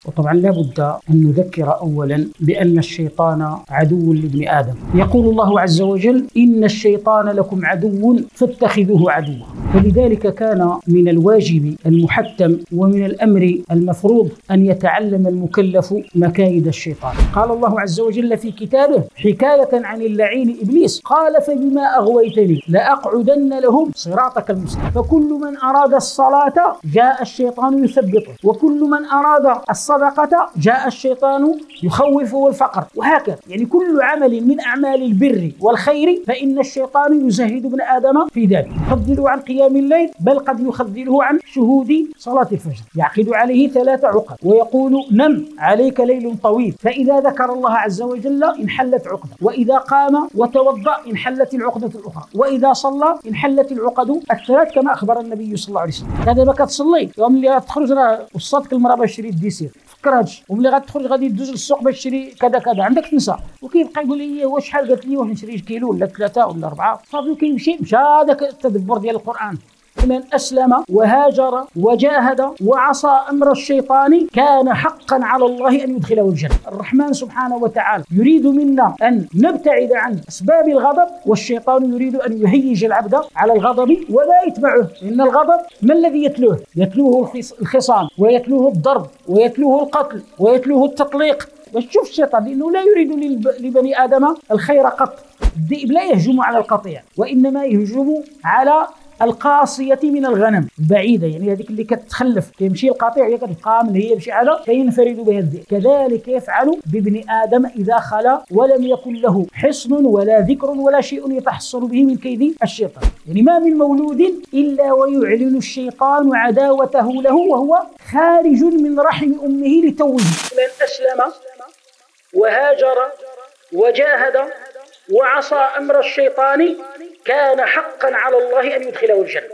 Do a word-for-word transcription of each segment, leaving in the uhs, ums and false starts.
وطبعا لا بد أن نذكر أولا بأن الشيطان عدو لابن آدم. يقول الله عز وجل: إن الشيطان لكم عدو فاتخذوه عدوا. فلذلك كان من الواجب المحتم ومن الأمر المفروض أن يتعلم المكلف مكايد الشيطان. قال الله عز وجل في كتابه حكاية عن اللعين إبليس: قال: فبما أغويتني لأقعدن لهم صراطك المستقيم. فكل من أراد الصلاة جاء الشيطان يثبطه، وكل من أراد الصدقة جاء الشيطان يخوفه الفقر، وهكذا. يعني كل عمل من أعمال البر والخير فإن الشيطان يزهد ابن آدم في ذلك، يخذله عن قيام الليل، بل قد يخذله عن شهود صلاة الفجر، يعقد عليه ثلاث عقد ويقول: نم عليك ليل طويل. فإذا ذكر الله عز وجل انحلت عقدة، وإذا قام وتوضأ انحلت العقدة الأخرى، وإذا صلى انحلت العقد الثلاث كما أخبر النبي صلى الله عليه وسلم. هذا ما كتصلي يوم اللي غتخرج راه وصاتك المرأة باش تشري الديسير، فكر هادشي، وملي غتخرج غادي تدوز للسوق باش تشري كذا كذا، عندك تنسى، وكيبقى يقول لي هو شحال قالت لي واش نشري كيلو ولا ثلاثة ولا أربعة، صافي وكيمشي. مشى هذاك التدبر ديال القرآن. من أسلم وهاجر وجاهد وعصى أمر الشيطان كان حقا على الله أن يدخله الجنة. الرحمن سبحانه وتعالى يريد منا أن نبتعد عن أسباب الغضب، والشيطان يريد أن يهيج العبد على الغضب ولا يتبعه. إن الغضب ما الذي يتلوه؟ يتلوه الخصام، ويتلوه الضرب، ويتلوه القتل، ويتلوه التطليق. باش تشوف الشيطان لأنه لا يريد لبني آدم الخير قط. الذئب لا يهجم على القطيع، وإنما يهجم على القاصية من الغنم البعيدة، يعني هذيك اللي كتخلف كيمشي القطيع هي كتبقى من هي يمشي على فينفرد بها الذئب. كذلك يفعل بابن آدم إذا خلا ولم يكن له حصن ولا ذكر ولا شيء يتحصن به من كيد الشيطان. يعني ما من مولود إلا ويعلن الشيطان عداوته له وهو خارج من رحم أمه لتوه. من أسلم وهاجر وجاهد وعصى أمر الشيطان كان حقا على الله أن يدخله الجنة.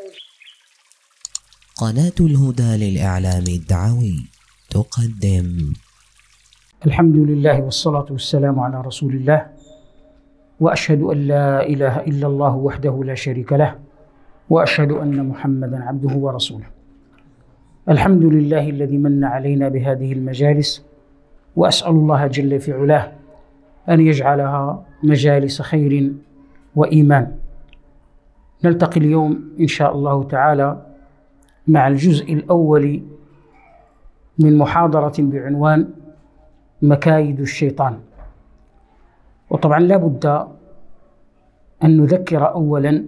قناة الهدى للإعلام الدعوي تقدم. الحمد لله والصلاة والسلام على رسول الله، وأشهد أن لا إله إلا الله وحده لا شريك له، وأشهد أن محمدا عبده ورسوله. الحمد لله الذي من علينا بهذه المجالس، وأسأل الله جل في علاه أن يجعلها مجالس خير وإيمان. نلتقي اليوم إن شاء الله تعالى مع الجزء الأول من محاضرة بعنوان مكايد الشيطان. وطبعا لا بد أن نذكر أولا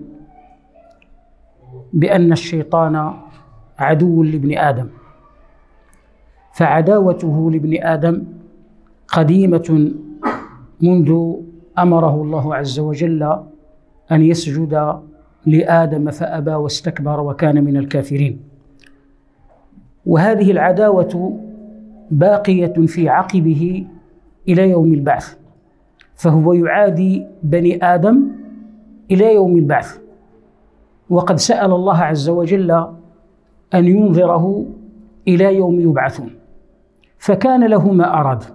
بأن الشيطان عدو لابن آدم، فعداوته لابن آدم قديمة منذ أمره الله عز وجل أن يسجد لآدم فأبى واستكبر وكان من الكافرين. وهذه العداوة باقية في عقبه إلى يوم البعث، فهو يعادي بني آدم إلى يوم البعث. وقد سأل الله عز وجل أن ينظره إلى يوم يبعثون، فكان له ما أراد.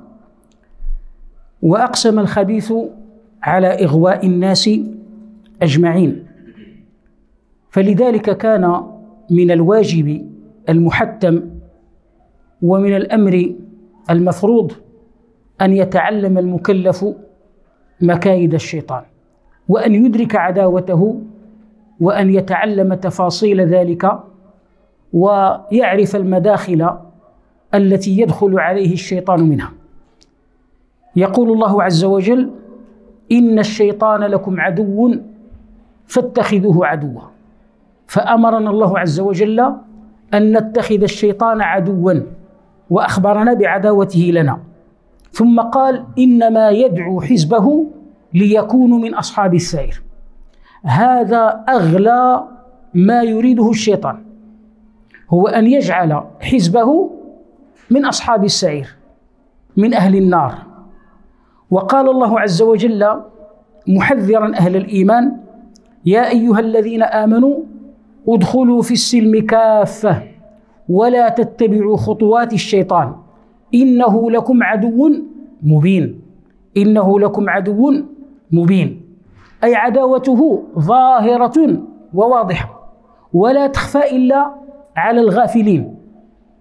وأقسم الخبيث على إغواء الناس أجمعين. فلذلك كان من الواجب المحتم ومن الأمر المفروض أن يتعلم المكلف مكايد الشيطان، وأن يدرك عداوته، وأن يتعلم تفاصيل ذلك، ويعرف المداخل التي يدخل عليه الشيطان منها. يقول الله عز وجل: إن الشيطان لكم عدو فاتخذوه عدوا. فأمرنا الله عز وجل أن نتخذ الشيطان عدوا، وأخبرنا بعداوته لنا، ثم قال: إنما يدعو حزبه ليكونوا من أصحاب السعير. هذا أغلى ما يريده الشيطان، هو أن يجعل حزبه من أصحاب السعير، من أهل النار. وقال الله عز وجل محذرا أهل الإيمان: يا أيها الذين آمنوا ادخلوا في السلم كافة ولا تتبعوا خطوات الشيطان إنه لكم عدو مبين. إنه لكم عدو مبين، أي عداوته ظاهرة وواضحة ولا تخفى إلا على الغافلين.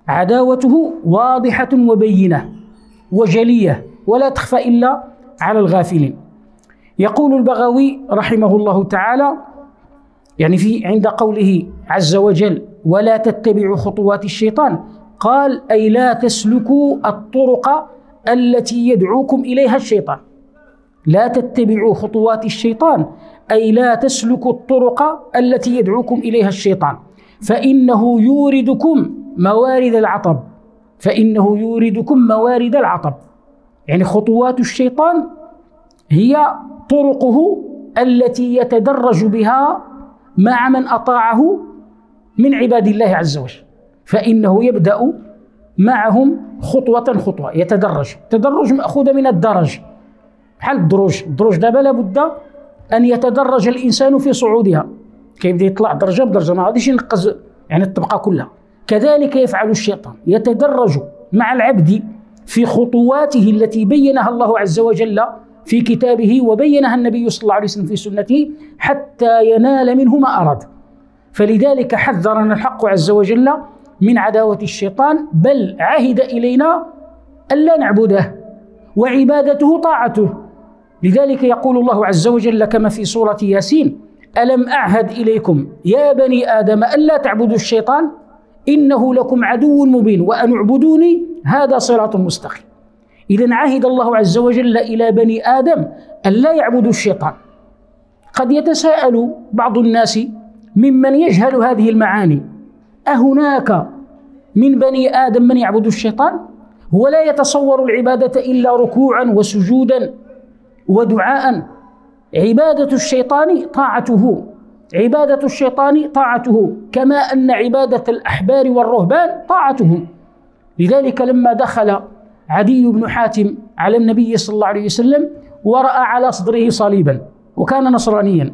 عداوته واضحة وبينة وجلية ولا تخفى إلا على الغافلين. يقول البغوي رحمه الله تعالى يعني في عند قوله عز وجل ولا تتبعوا خطوات الشيطان، قال أي لا تسلكوا الطرق التي يدعوكم إليها الشيطان. لا تتبعوا خطوات الشيطان أي لا تسلكوا الطرق التي يدعوكم إليها الشيطان، فإنه يوردكم موارد العطب فإنه يوردكم موارد العطب يعني خطوات الشيطان هي طرقه التي يتدرج بها مع من أطاعه من عباد الله عز وجل، فإنه يبدأ معهم خطوة خطوة يتدرج. تدرج مأخوذ من الدرج بحال الدروج. الدروج دابا لابد أن يتدرج الإنسان في صعودها، كيبدا يطلع درجة بدرجة، ما غاديش ينقز يعني الطبقة كلها. كذلك يفعل الشيطان، يتدرج مع العبد في خطواته التي بينها الله عز وجل في كتابه وبينها النبي صلى الله عليه وسلم في سنته حتى ينال منه ما أراد. فلذلك حذرنا الحق عز وجل من عداوة الشيطان، بل عهد إلينا ألا نعبده وعبادته طاعته. لذلك يقول الله عز وجل كما في سورة ياسين ألم أعهد إليكم يا بني آدم ألا تعبدوا الشيطان إنه لكم عدو مبين وأن اعبدوني هذا صراط مستقيم. إذن عهد الله عز وجل إلى بني آدم ألا يعبدوا الشيطان. قد يتساءل بعض الناس ممن يجهل هذه المعاني أهناك من بني آدم من يعبد الشيطان؟ هو لا يتصور العبادة إلا ركوعا وسجودا ودعاء. عبادة الشيطان طاعته عبادة الشيطان طاعته كما أن عبادة الأحبار والرهبان طاعتهم. لذلك لما دخل عدي بن حاتم على النبي صلى الله عليه وسلم ورأى على صدره صليبا وكان نصرانيا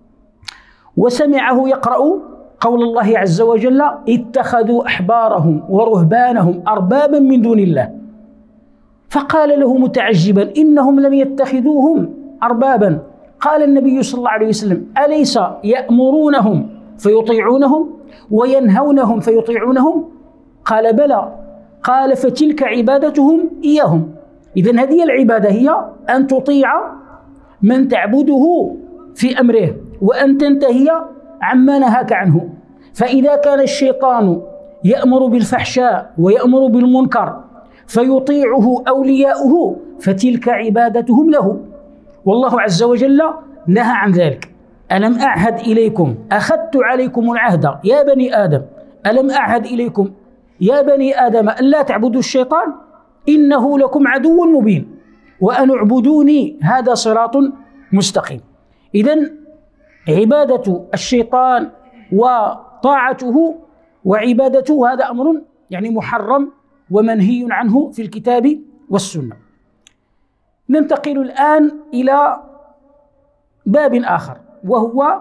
وسمعه يقرأ قول الله عز وجل اتخذوا أحبارهم ورهبانهم أربابا من دون الله، فقال له متعجبا إنهم لم يتخذوهم أربابا. قال النبي صلى الله عليه وسلم أليس يأمرونهم فيطيعونهم وينهونهم فيطيعونهم؟ قال بلى. قال فتلك عبادتهم إياهم. إذن هذه العبادة هي أن تطيع من تعبده في أمره وأن تنتهي عما نهاك عنه. فإذا كان الشيطان يأمر بالفحشاء ويأمر بالمنكر فيطيعه أولياؤه فتلك عبادتهم له، والله عز وجل نهى عن ذلك. ألم أعهد إليكم أخذت عليكم العهد يا بني آدم ألم أعهد إليكم يا بني آدم ألا تعبدوا الشيطان إنه لكم عدو مبين وأن اعبدوني هذا صراط مستقيم. إذن عبادة الشيطان وطاعته وعبادته هذا أمر يعني محرم ومنهي عنه في الكتاب والسنة. ننتقل الآن إلى باب آخر وهو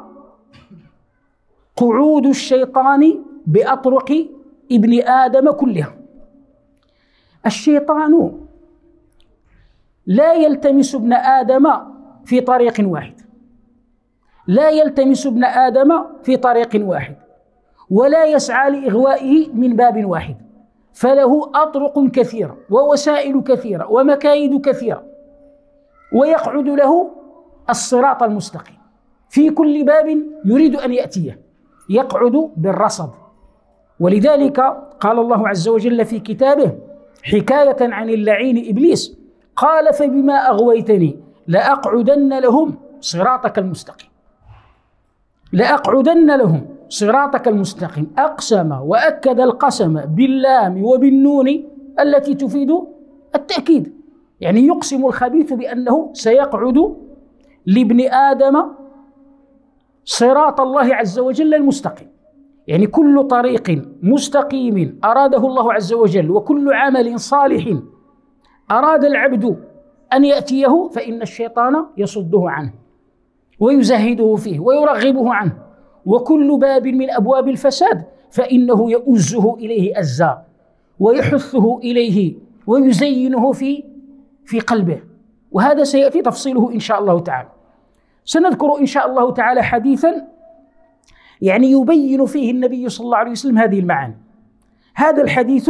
قعود الشيطان بأطرق ابن آدم كلها. الشيطان لا يلتمس ابن آدم في طريق واحد لا يلتمس ابن آدم في طريق واحد ولا يسعى لإغوائه من باب واحد، فله أطرق كثيرة ووسائل كثيرة ومكايد كثيرة، ويقعد له الصراط المستقيم في كل باب يريد أن يأتيه، يقعد بالرصد. ولذلك قال الله عز وجل في كتابه حكاية عن اللعين إبليس قال فبما أغويتني لأقعدن لهم صراطك المستقيم لأقعدن لهم صراطك المستقيم. أقسم وأكد القسم باللام وبالنون التي تفيد التأكيد، يعني يقسم الخبيث بأنه سيقعد لابن آدم صراط الله عز وجل المستقيم. يعني كل طريق مستقيم أراده الله عز وجل وكل عمل صالح أراد العبد أن يأتيه فإن الشيطان يصده عنه ويزهده فيه ويرغبه عنه، وكل باب من أبواب الفساد فإنه يؤزه إليه أزا ويحثه إليه ويزينه في في قلبه. وهذا سيأتي تفصيله إن شاء الله تعالى. سنذكر إن شاء الله تعالى حديثا يعني يبين فيه النبي صلى الله عليه وسلم هذه المعاني. هذا الحديث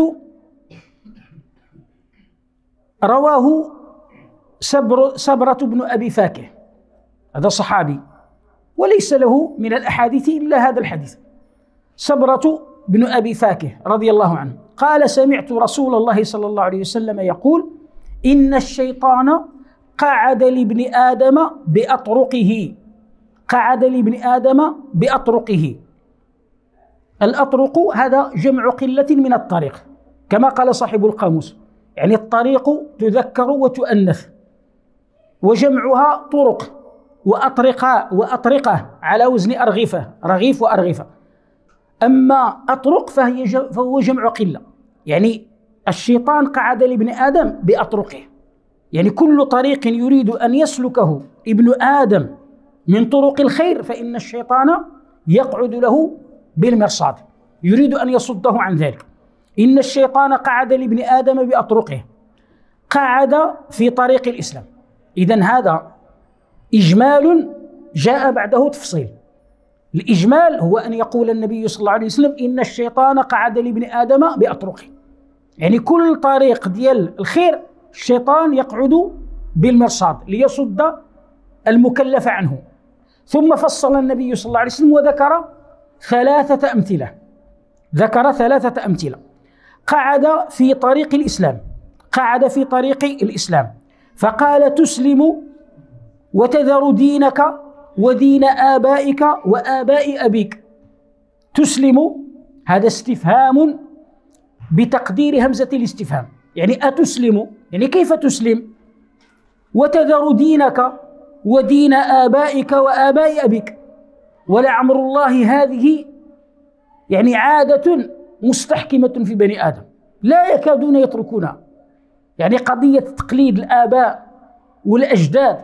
رواه سبر سبرة بن أبي فاكه، هذا صحابي وليس له من الأحاديث إلا هذا الحديث. سبرة بن أبي فاكه رضي الله عنه قال: سمعت رسول الله صلى الله عليه وسلم يقول: إن الشيطان قعد لابن آدم بأطرقه. قعد لابن آدم بأطرقه. الأطرق هذا جمع قلة من الطريق، كما قال صاحب القاموس، يعني الطريق تذكر وتؤنث، وجمعها طرق وأطرقاء وأطرقة على وزن أرغفة، رغيف وأرغفة. أما أطرق فهي فهو جمع قلة، يعني الشيطان قعد لابن آدم بأطرقه، يعني كل طريق يريد أن يسلكه ابن آدم من طرق الخير فإن الشيطان يقعد له بالمرصاد، يريد أن يصده عن ذلك. إن الشيطان قعد لابن آدم بأطرقه، قعد في طريق الإسلام. إذن هذا إجمال جاء بعده تفصيل. الإجمال هو أن يقول النبي صلى الله عليه وسلم: إن الشيطان قعد لابن آدم بأطرقه، يعني كل طريق ديال الخير الشيطان يقعد بالمرصاد ليصد المكلف عنه. ثم فصل النبي صلى الله عليه وسلم وذكر ثلاثة أمثلة، ذكر ثلاثة أمثلة. قعد في طريق الإسلام، قعد في طريق الإسلام فقال: تسلم وتذر دينك ودين آبائك وآباء أبيك. تسلم هذا استفهام بتقدير همزة الاستفهام، يعني أتسلم، يعني كيف تسلم؟ وتذر دينك ودين آبائك وآباء أبيك. ولعمر الله هذه يعني عادة مستحكمة في بني آدم لا يكادون يتركونها، يعني قضية تقليد الآباء والأجداد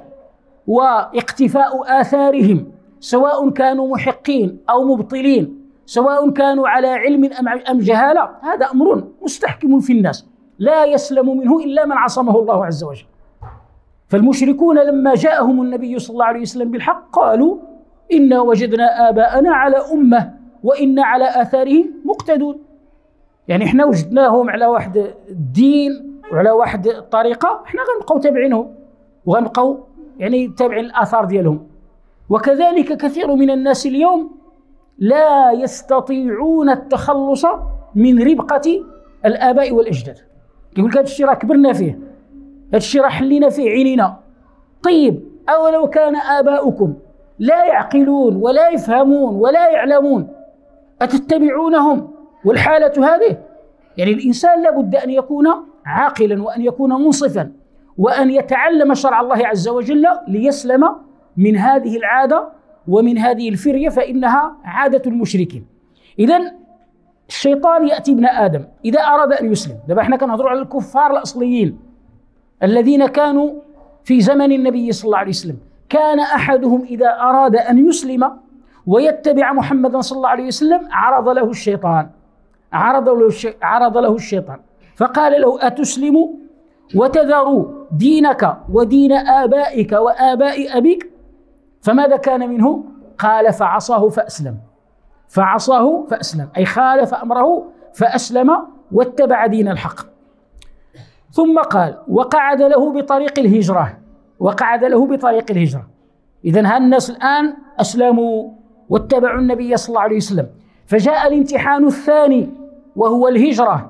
واقتفاء آثارهم سواء كانوا محقين أو مبطلين، سواء كانوا على علم أم جهالة، هذا أمر مستحكم في الناس لا يسلم منه إلا من عصمه الله عز وجل. فالمشركون لما جاءهم النبي صلى الله عليه وسلم بالحق قالوا: إنا وجدنا آباءنا على أمة وإنا على آثارهم مقتدون، يعني إحنا وجدناهم على واحد الدين وعلى واحد الطريقة، إحنا غنبقوا تابعينهم وغنبقوا يعني تابعين الآثار ديالهم. وكذلك كثير من الناس اليوم لا يستطيعون التخلص من ربقة الآباء والأجداد، يقول لك هذا الشيء راه كبرنا فيه، هذا الشيء راه حلينا فيه عينينا. طيب أولو كان آباؤكم لا يعقلون ولا يفهمون ولا يعلمون أتتبعونهم والحالة هذه؟ يعني الإنسان لابد أن يكون عاقلا وأن يكون منصفا وأن يتعلم شرع الله عز وجل ليسلم من هذه العادة ومن هذه الفرية، فإنها عادة المشركين. إذن الشيطان يأتي ابن آدم إذا أراد أن يسلم. دابا احنا كنهضروا على الكفار الأصليين الذين كانوا في زمن النبي صلى الله عليه وسلم. كان أحدهم إذا أراد أن يسلم ويتبع محمدا صلى الله عليه وسلم عرض له الشيطان عرض له عرض له الشيطان فقال له: أتسلم وتذر دينك ودين آبائك وآباء أبيك؟ فماذا كان منه؟ قال: فعصاه فأسلم. فعصاه فأسلم أي خالف أمره فأسلم واتبع دين الحق. ثم قال: وقعد له بطريق الهجرة، وقعد له بطريق الهجرة. إذن هالناس الآن أسلموا واتبعوا النبي صلى الله عليه وسلم، فجاء الامتحان الثاني وهو الهجرة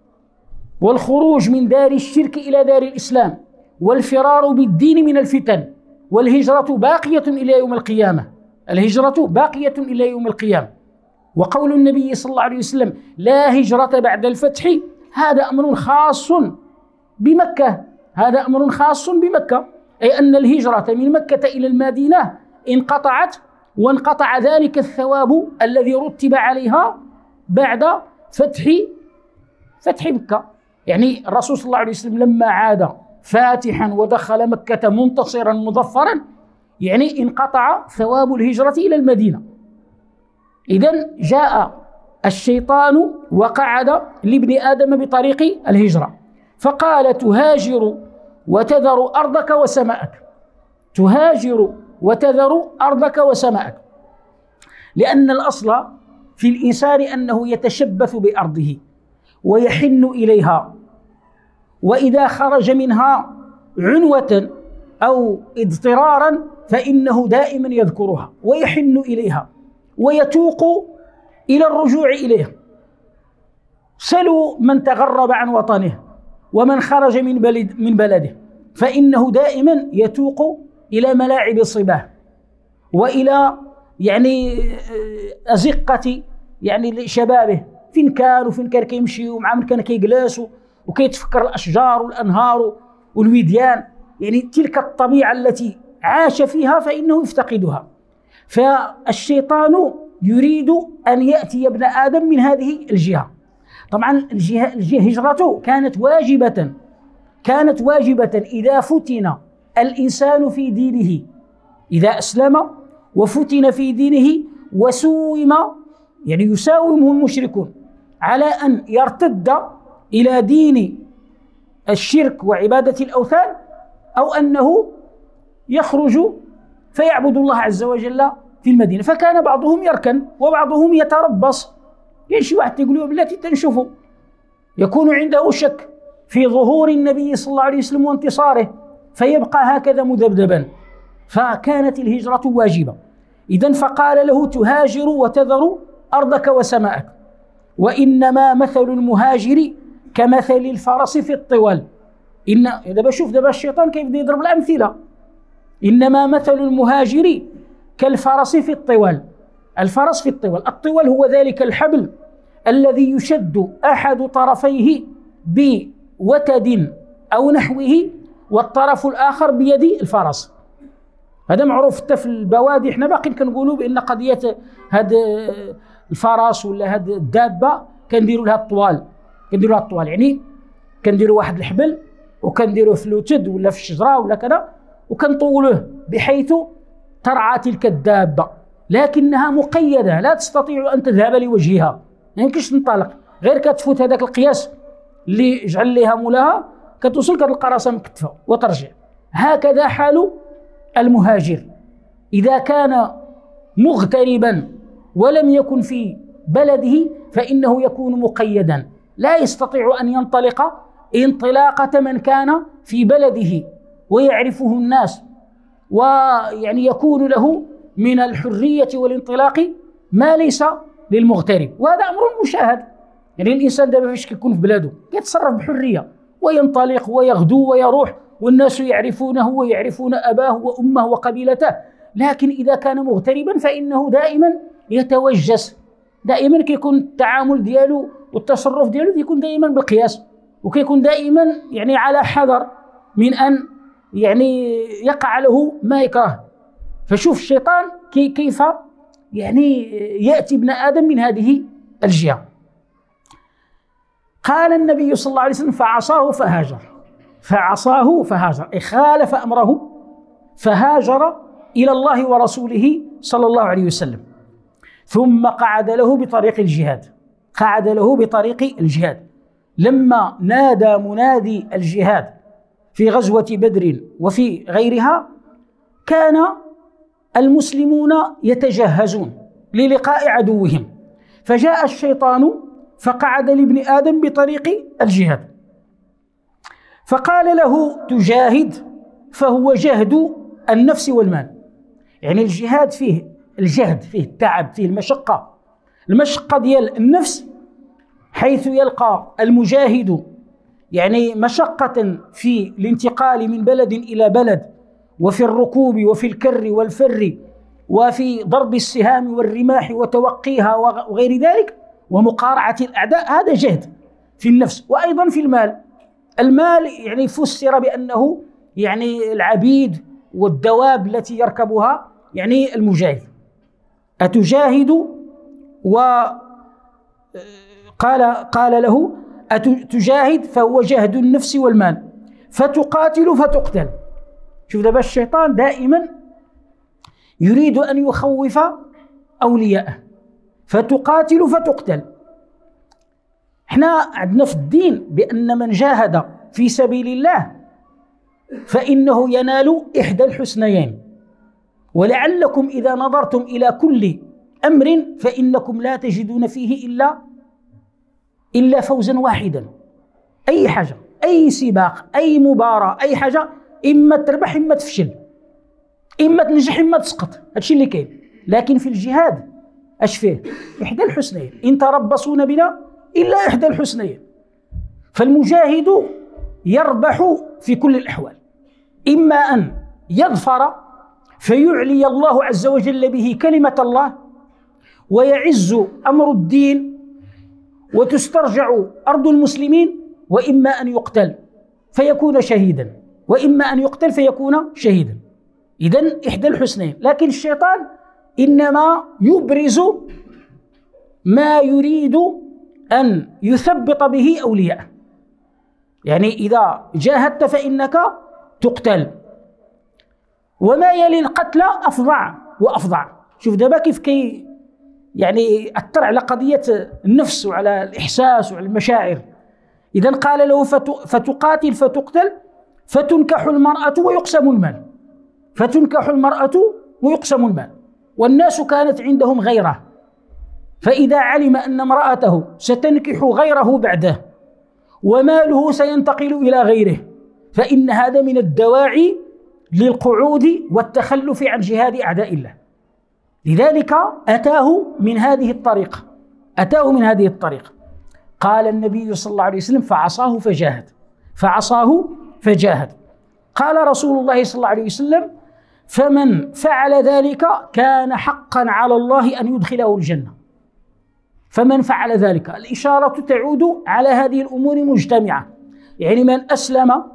والخروج من دار الشرك إلى دار الإسلام والفرار بالدين من الفتن. والهجرة باقية إلى يوم القيامة، الهجرة باقية إلى يوم القيامة. وقول النبي صلى الله عليه وسلم: لا هجرة بعد الفتح، هذا أمر خاص بمكة، هذا أمر خاص بمكة، أي أن الهجرة من مكة إلى المدينة انقطعت، وانقطع ذلك الثواب الذي رتب عليها بعد فتح فتح مكة. يعني الرسول صلى الله عليه وسلم لما عاد فاتحا ودخل مكة منتصرا مظفرا، يعني انقطع ثواب الهجرة إلى المدينة. إذن جاء الشيطان وقعد لابن آدم بطريق الهجرة فقال: تهاجر وتذر أرضك وسماءك. تهاجر وتذر أرضك وسماءك، لأن الأصل في الإنسان أنه يتشبث بأرضه، ويحن إليها، وإذا خرج منها عنوة أو اضطرارا فإنه دائما يذكرها ويحن إليها ويتوق إلى الرجوع إليها. سلوا من تغرب عن وطنه ومن خرج من بلد من بلده، فإنه دائما يتوق إلى ملاعب الصباه وإلى يعني أزقة يعني شبابه، فين كان وفين كان كيمشي ومع من كان كيجلس وكيتفكر الأشجار والأنهار والوديان، يعني تلك الطبيعة التي عاش فيها فإنه يفتقدها. فالشيطان يريد أن يأتي ابن آدم من هذه الجهة. طبعا الجهة, الجهة هجرته كانت واجبة كانت واجبة إذا فتن الإنسان في دينه، إذا أسلم وفتن في دينه وسوم يعني يساومه المشركون على أن يرتد إلى دين الشرك وعبادة الأوثان، أو أنه يخرج فيعبد الله عز وجل في المدينة. فكان بعضهم يركن وبعضهم يتربص، يعني شي واحد يقول له بلاتي تنشوفوا، يكون عنده شك في ظهور النبي صلى الله عليه وسلم وانتصاره فيبقى هكذا مذبذبا. فكانت الهجرة واجبة. إذن فقال له تهاجر وتذر أرضك وسماءك، وإنما مثل المهاجر كمثل الفرس في الطوال. إن دابا شوف دابا الشيطان كيف بدا يضرب الأمثلة. إنما مثل المهاجر كالفرس في الطوال. الفرس في الطوال، الطوال هو ذلك الحبل الذي يشد أحد طرفيه بوتد أو نحوه والطرف الآخر بيد الفرس. هذا معروف حتى في البوادي، احنا باقي كنقولوا بأن قضية هاد الفرس ولا هاد الدابة كنديروا لها الطوال، كنديروا لها الطوال يعني كنديروا واحد الحبل وكنديروه في الوتد ولا في الشجرة ولا كذا وكنطولوه بحيث ترعى تلك الدابة، لكنها مقيدة لا تستطيع أن تذهب لوجهها، ما يمكنش تنطلق، غير كتفوت هذاك القياس اللي جعل لها مولاها كتوصل كتلقى راسها مكتفة وترجع. هكذا حال المهاجر إذا كان مغتربا ولم يكن في بلده فإنه يكون مقيدا، لا يستطيع أن ينطلق انطلاقة من كان في بلده ويعرفه الناس، ويعني يكون له من الحرية والانطلاق ما ليس للمغترب. وهذا أمر مشاهد، يعني الإنسان دابا فاش كيكون في بلاده يتصرف بحرية وينطلق ويغدو ويروح والناس يعرفونه ويعرفون أباه وأمه وقبيلته. لكن إذا كان مغتربا فإنه دائما يتوجس، دائما كيكون التعامل ديالو والتصرف ديالو يكون دائما بالقياس، وكيكون دائما يعني على حذر من أن يعني يقع له ما يكره. فشوف الشيطان كي كيف يعني يأتي ابن آدم من هذه الجهة. قال النبي صلى الله عليه وسلم فعصاه فهاجر، فعصاه فهاجر أي خالف أمره فهاجر إلى الله ورسوله صلى الله عليه وسلم. ثم قعد له بطريق الجهاد، قعد له بطريق الجهاد لما نادى منادي الجهاد في غزوة بدر وفي غيرها كان المسلمون يتجهزون للقاء عدوهم، فجاء الشيطان فقعد لابن آدم بطريق الجهاد فقال له تجاهد، فهو جهد النفس والمال. يعني الجهاد فيه الجهد، فيه التعب، فيه المشقة، المشقة ديال النفس حيث يلقى المجاهد يعني مشقة في الانتقال من بلد إلى بلد، وفي الركوب وفي الكر والفر وفي ضرب السهام والرماح وتوقيها وغير ذلك ومقارعة الأعداء، هذا جهد في النفس. وأيضا في المال، المال يعني فسر بأنه يعني العبيد والدواب التي يركبها يعني المجاهد. أتجاهد؟ وقال قال له أتجاهد فهو جهد النفس والمال، فتقاتل فتقتل. شوف دابا الشيطان دائما يريد أن يخوف أولياءه، فتقاتل فتقتل. احنا عندنا في الدين بأن من جاهد في سبيل الله فإنه ينال إحدى الحسنيين، ولعلكم إذا نظرتم إلى كل أمر فإنكم لا تجدون فيه إلا إلا فوزا واحدا. أي حاجة، أي سباق، أي مباراة، أي حاجة، إما تربح إما تفشل، إما تنجح إما تسقط، هادشي اللي كاين. لكن في الجهاد اش فيه؟ إحدى الحسنيين، إن تربصون بنا إلا إحدى الحسنيين. فالمجاهد يربح في كل الأحوال، إما أن يظفر فيعلي الله عز وجل به كلمة الله ويعز أمر الدين وتسترجع أرض المسلمين، وإما أن يقتل فيكون شهيدا، وإما أن يقتل فيكون شهيدا. إذن إحدى الحسنين. لكن الشيطان إنما يبرز ما يريد أن يثبط به أولياءه. يعني إذا جاهدت فإنك تقتل، وما يلي القتل أفظع وأفظع. شوف دابا كيف كي يعني أثر على قضية النفس وعلى الإحساس وعلى المشاعر. إذا قال له فتقاتل فتقتل فتنكح المرأة ويقسم المال، فتنكح المرأة ويقسم المال. والناس كانت عندهم غيره، فإذا علم أن امرأته ستنكح غيره بعده وماله سينتقل إلى غيره، فإن هذا من الدواعي للقعود والتخلف عن جهاد أعداء الله. لذلك أتاه من هذه الطريقة، أتاه من هذه الطريقة. قال النبي صلى الله عليه وسلم فعصاه فجاهد، فعصاه فجاهد. قال رسول الله صلى الله عليه وسلم فمن فعل ذلك كان حقا على الله أن يدخله الجنة. فمن فعل ذلك، الإشارة تعود على هذه الأمور مجتمعة، يعني من أسلم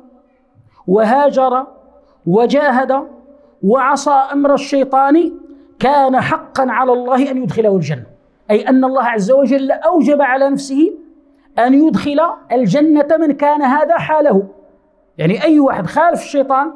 وهاجر وجاهد وعصى أمر الشيطان كان حقا على الله أن يدخله الجنة، أي أن الله عز وجل أوجب على نفسه أن يدخل الجنة من كان هذا حاله. يعني أي واحد خالف الشيطان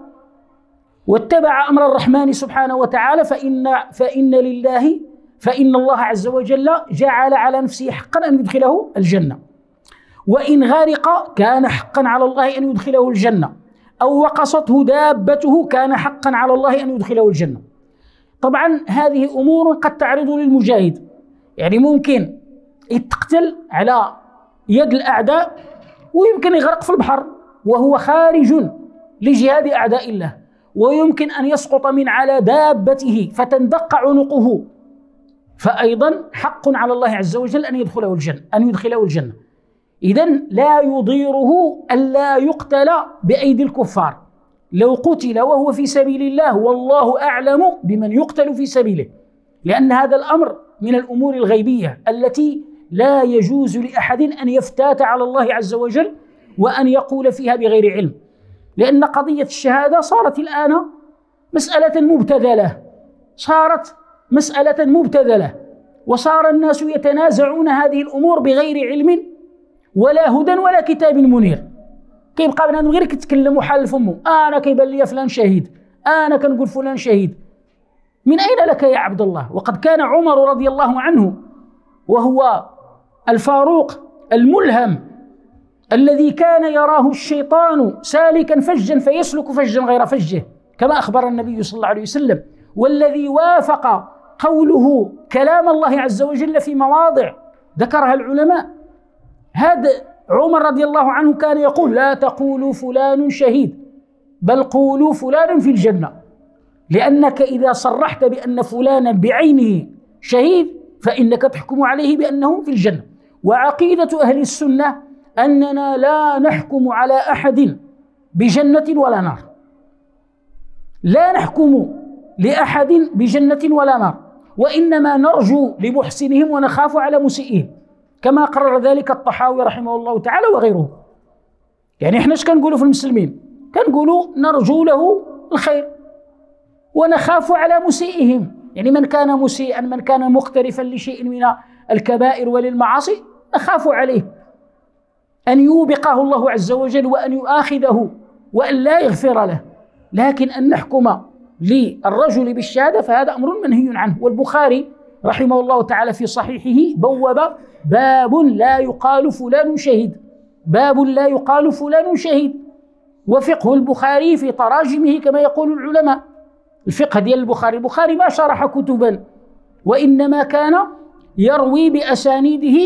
واتبع أمر الرحمن سبحانه وتعالى فإن فإن لله فإن الله عز وجل جعل على نفسه حقا أن يدخله الجنة. وإن غرق كان حقا على الله أن يدخله الجنة، أو وقصته دابته كان حقا على الله أن يدخله الجنة. طبعا هذه أمور قد تعرض للمجاهد، يعني ممكن يتقتل على يد الأعداء ويمكن يغرق في البحر وهو خارج لجهاد أعداء الله، ويمكن أن يسقط من على دابته فتندق عنقه، فأيضا حق على الله عز وجل أن يدخله الجنة أن يدخله الجنة. إذن لا يضيره ألا يقتل بأيدي الكفار. لو قتل وهو في سبيل الله والله أعلم بمن يقتل في سبيله، لأن هذا الأمر من الأمور الغيبية التي لا يجوز لأحد أن يفتات على الله عز وجل وأن يقول فيها بغير علم، لأن قضية الشهادة صارت الآن مسألة مبتذلة، صارت مسألة مبتذلة، وصار الناس يتنازعون هذه الأمور بغير علم ولا هدى ولا كتاب منير. كيبقى بنادم غير كيتكلم وحال فمه، أنا كيبان لي فلان شهيد، أنا كنقول فلان شهيد. من أين لك يا عبد الله؟ وقد كان عمر رضي الله عنه وهو الفاروق الملهم الذي كان يراه الشيطان سالكا فجا فيسلك فجا غير فجه كما أخبر النبي صلى الله عليه وسلم، والذي وافق قوله كلام الله عز وجل في مواضع ذكرها العلماء. هذا عمر رضي الله عنه كان يقول لا تقولوا فلان شهيد بل قولوا فلان في الجنة، لأنك إذا صرحت بأن فلانا بعينه شهيد فإنك تحكم عليه بأنه في الجنة. وعقيدة أهل السنة أننا لا نحكم على أحد بجنة ولا نار، لا نحكم لأحد بجنة ولا نار، وإنما نرجو لمحسنهم ونخاف على مسيئهم، كما قرر ذلك الطحاوي رحمه الله تعالى وغيره. يعني احنا اش كنقولوا في المسلمين؟ كنقولوا نرجو له الخير ونخاف على مسيئهم، يعني من كان مسيئا من كان مقترفا لشيء من الكبائر وللمعاصي نخاف عليه أن يوبقه الله عز وجل وأن يؤاخذه وأن لا يغفر له. لكن أن نحكم للرجل بالشهادة فهذا أمر منهي عنه. والبخاري رحمه الله تعالى في صحيحه بوب باب لا يقال فلان شهيد، باب لا يقال فلان شهيد. وفقه البخاري في تراجمه كما يقول العلماء، الفقه ديال البخاري، البخاري ما شرح كتبا وإنما كان يروي بأسانيده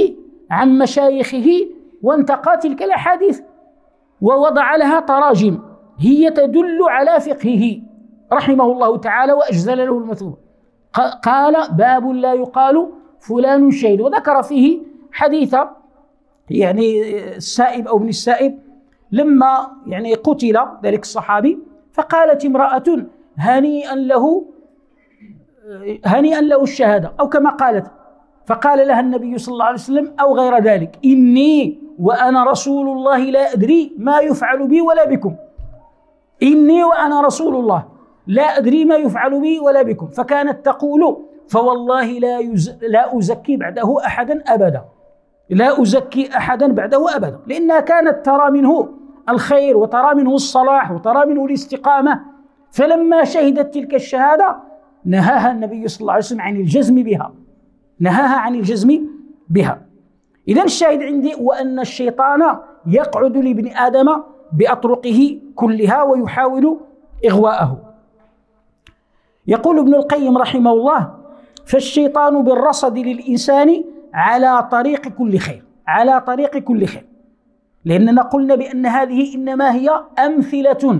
عن مشايخه وانتقى تلك الأحاديث ووضع لها تراجم هي تدل على فقهه رحمه الله تعالى وأجزل له المثوبة. قال: باب لا يقال فلان شهيد، وذكر فيه حديث يعني السائب أو ابن السائب لما يعني قتل ذلك الصحابي، فقالت امرأة: هنيئا له هنيئا له الشهادة، أو كما قالت، فقال لها النبي صلى الله عليه وسلم أو غير ذلك: إني وأنا رسول الله لا أدري ما يفعل بي ولا بكم. إني وأنا رسول الله لا أدري ما يفعل بي ولا بكم. فكانت تقول: فوالله لا, يز... لا أزكي بعده أحدا أبدا، لا أزكي أحدا بعده أبدا، لأنها كانت ترى منه الخير وترى منه الصلاح وترى منه الاستقامة. فلما شهدت تلك الشهادة نهاها النبي صلى الله عليه وسلم عن الجزم بها، نهاها عن الجزم بها. إذن الشاهد عندي وأن الشيطان يقعد لابن آدم بأطرقه كلها ويحاول إغواءه. يقول ابن القيم رحمه الله: فالشيطان بالرصد للإنسان على طريق كل خير، على طريق كل خير، لأننا قلنا بأن هذه إنما هي أمثلة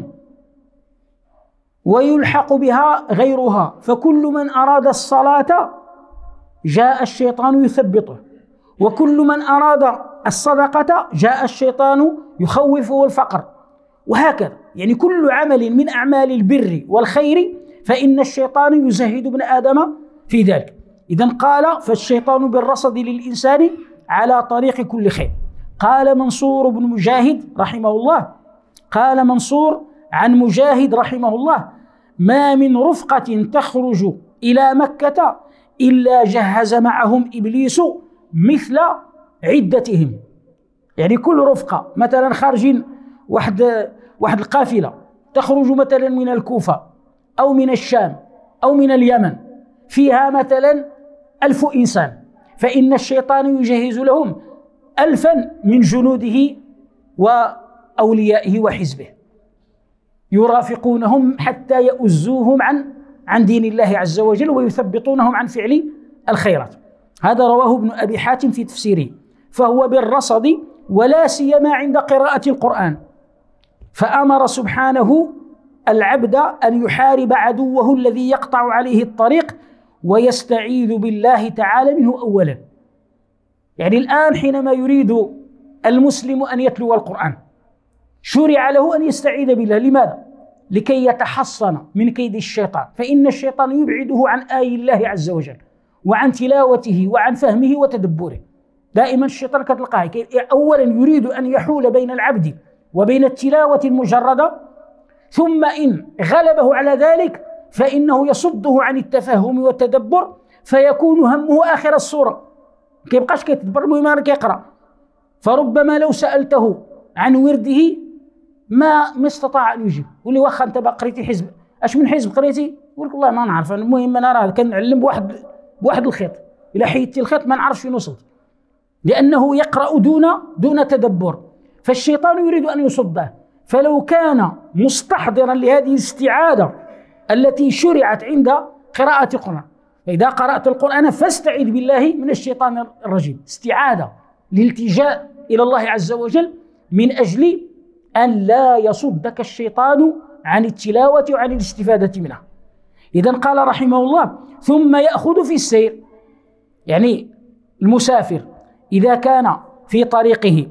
ويلحق بها غيرها. فكل من أراد الصلاة جاء الشيطان يثبطه، وكل من أراد الصدقة جاء الشيطان يخوفه الفقر، وهكذا. يعني كل عمل من أعمال البر والخير فإن الشيطان يزهد ابن آدم في ذلك. إذن قال: فالشيطان بالرصد للإنسان على طريق كل خير. قال منصور بن مجاهد رحمه الله، قال منصور عن مجاهد رحمه الله: ما من رفقة تخرج إلى مكة إلا جهز معهم إبليس مثل عدتهم. يعني كل رفقة مثلا خارجين واحد واحد القافلة تخرج مثلا من الكوفة أو من الشام أو من اليمن، فيها مثلا ألف إنسان، فإن الشيطان يجهز لهم ألفا من جنوده وأوليائه وحزبه يرافقونهم حتى يؤزوهم عن عن دين الله عز وجل ويثبطونهم عن فعل الخيرات. هذا رواه ابن أبي حاتم في تفسيره. فهو بالرصد ولا سيما عند قراءة القرآن. فأمر سبحانه العبد أن يحارب عدوه الذي يقطع عليه الطريق ويستعيذ بالله تعالى منه أولا. يعني الآن حينما يريد المسلم أن يتلو القرآن شرع له أن يستعيذ بالله. لماذا؟ لكي يتحصن من كيد الشيطان، فإن الشيطان يبعده عن آي الله عز وجل وعن تلاوته وعن فهمه وتدبره. دائما الشيطان كتلقاه أولا يريد أن يحول بين العبد وبين التلاوة المجردة، ثم إن غلبه على ذلك فإنه يصده عن التفهم والتدبر، فيكون همه آخر السورة، كيبقاش كيتدبر، المهم كيقرأ. فربما لو سألته عن ورده ما ما استطاع أن يجيب. يقول لي: واخا أنت قريتي حزب، أش من حزب قريتي؟ يقول لك: والله ما نعرف، المهم أنا راه كنعلم بواحد بواحد الخيط، إلا حيدتي الخيط ما نعرفش فين وصلت، لأنه يقرأ دون دون تدبر. فالشيطان يريد أن يصده. فلو كان مستحضرا لهذه الاستعاذة التي شرعت عند قراءة القرآن، فإذا قرأت القرآن فاستعذ بالله من الشيطان الرجيم، استعاذة للالتجاء إلى الله عز وجل من أجل أن لا يصدك الشيطان عن التلاوة وعن الاستفادة منها. إذن قال رحمه الله: ثم يأخذ في السير. يعني المسافر إذا كان في طريقه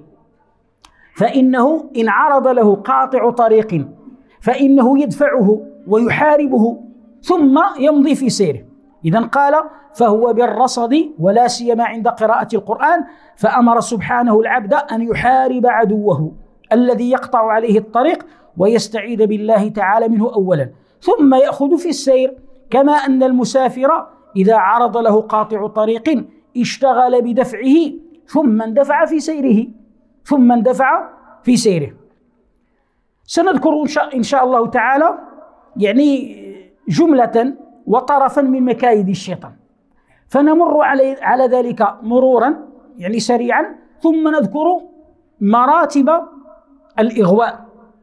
فإنه إن عرض له قاطع طريق فإنه يدفعه ويحاربه ثم يمضي في سيره. إذن قال: فهو بالرصد ولا سيما عند قراءة القرآن. فأمر سبحانه العبد أن يحارب عدوه الذي يقطع عليه الطريق ويستعيذ بالله تعالى منه أولا، ثم يأخذ في السير. كما أن المسافر إذا عرض له قاطع طريق اشتغل بدفعه ثم اندفع في سيره ثم اندفع في سيره. سنذكر إن شاء الله تعالى يعني جملة وطرفا من مكايد الشيطان، فنمر على على ذلك مرورا يعني سريعا، ثم نذكر مراتب الإغواء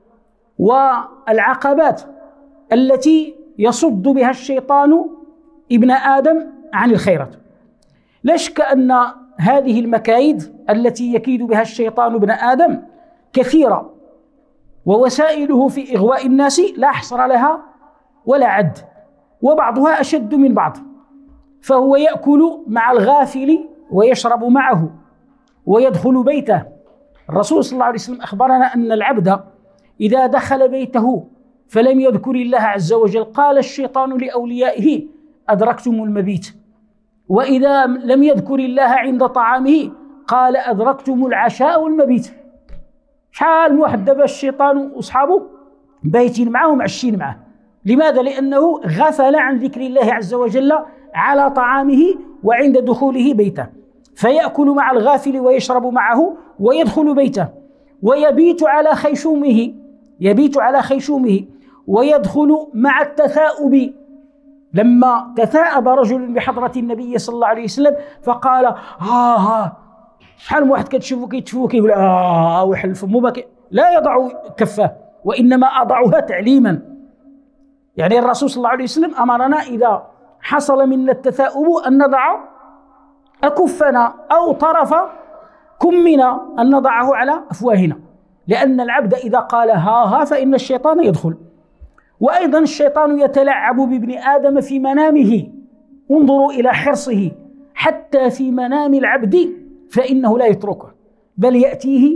والعقبات التي يصد بها الشيطان ابن آدم عن الخيرات. لا شك أن هذه المكايد التي يكيد بها الشيطان ابن آدم كثيرة، ووسائله في إغواء الناس لا حصر لها ولا عد، وبعضها أشد من بعض. فهو يأكل مع الغافل ويشرب معه ويدخل بيته. الرسول صلى الله عليه وسلم أخبرنا أن العبد إذا دخل بيته فلم يذكر الله عز وجل قال الشيطان لأوليائه أدركتم المبيت، وإذا لم يذكر الله عند طعامه قال أدركتم العشاء والمبيت. شحال من واحد دابا الشيطان وأصحابه بايتين معه ومعشين معه. لماذا؟ لأنه غفل عن ذكر الله عز وجل على طعامه وعند دخوله بيته، فيأكل مع الغافل ويشرب معه ويدخل بيته ويبيت على خيشومه يبيت على خيشومه ويدخل مع التثاؤب. لما تثاءب رجل بحضرة النبي صلى الله عليه وسلم فقال ها ها، شحال من واحد كتشوفه كيتشوفه كيقول اه ويحل فمه، لا يضع كفه وإنما أضعها تعليما. يعني الرسول صلى الله عليه وسلم أمرنا إذا حصل منا التثاؤب أن نضع أكفنا أو طرف كمنا أن نضعه على أفواهنا، لأن العبد إذا قال ها ها فإن الشيطان يدخل. وأيضا الشيطان يتلعب بابن آدم في منامه. انظروا إلى حرصه حتى في منام العبد فإنه لا يتركه، بل يأتيه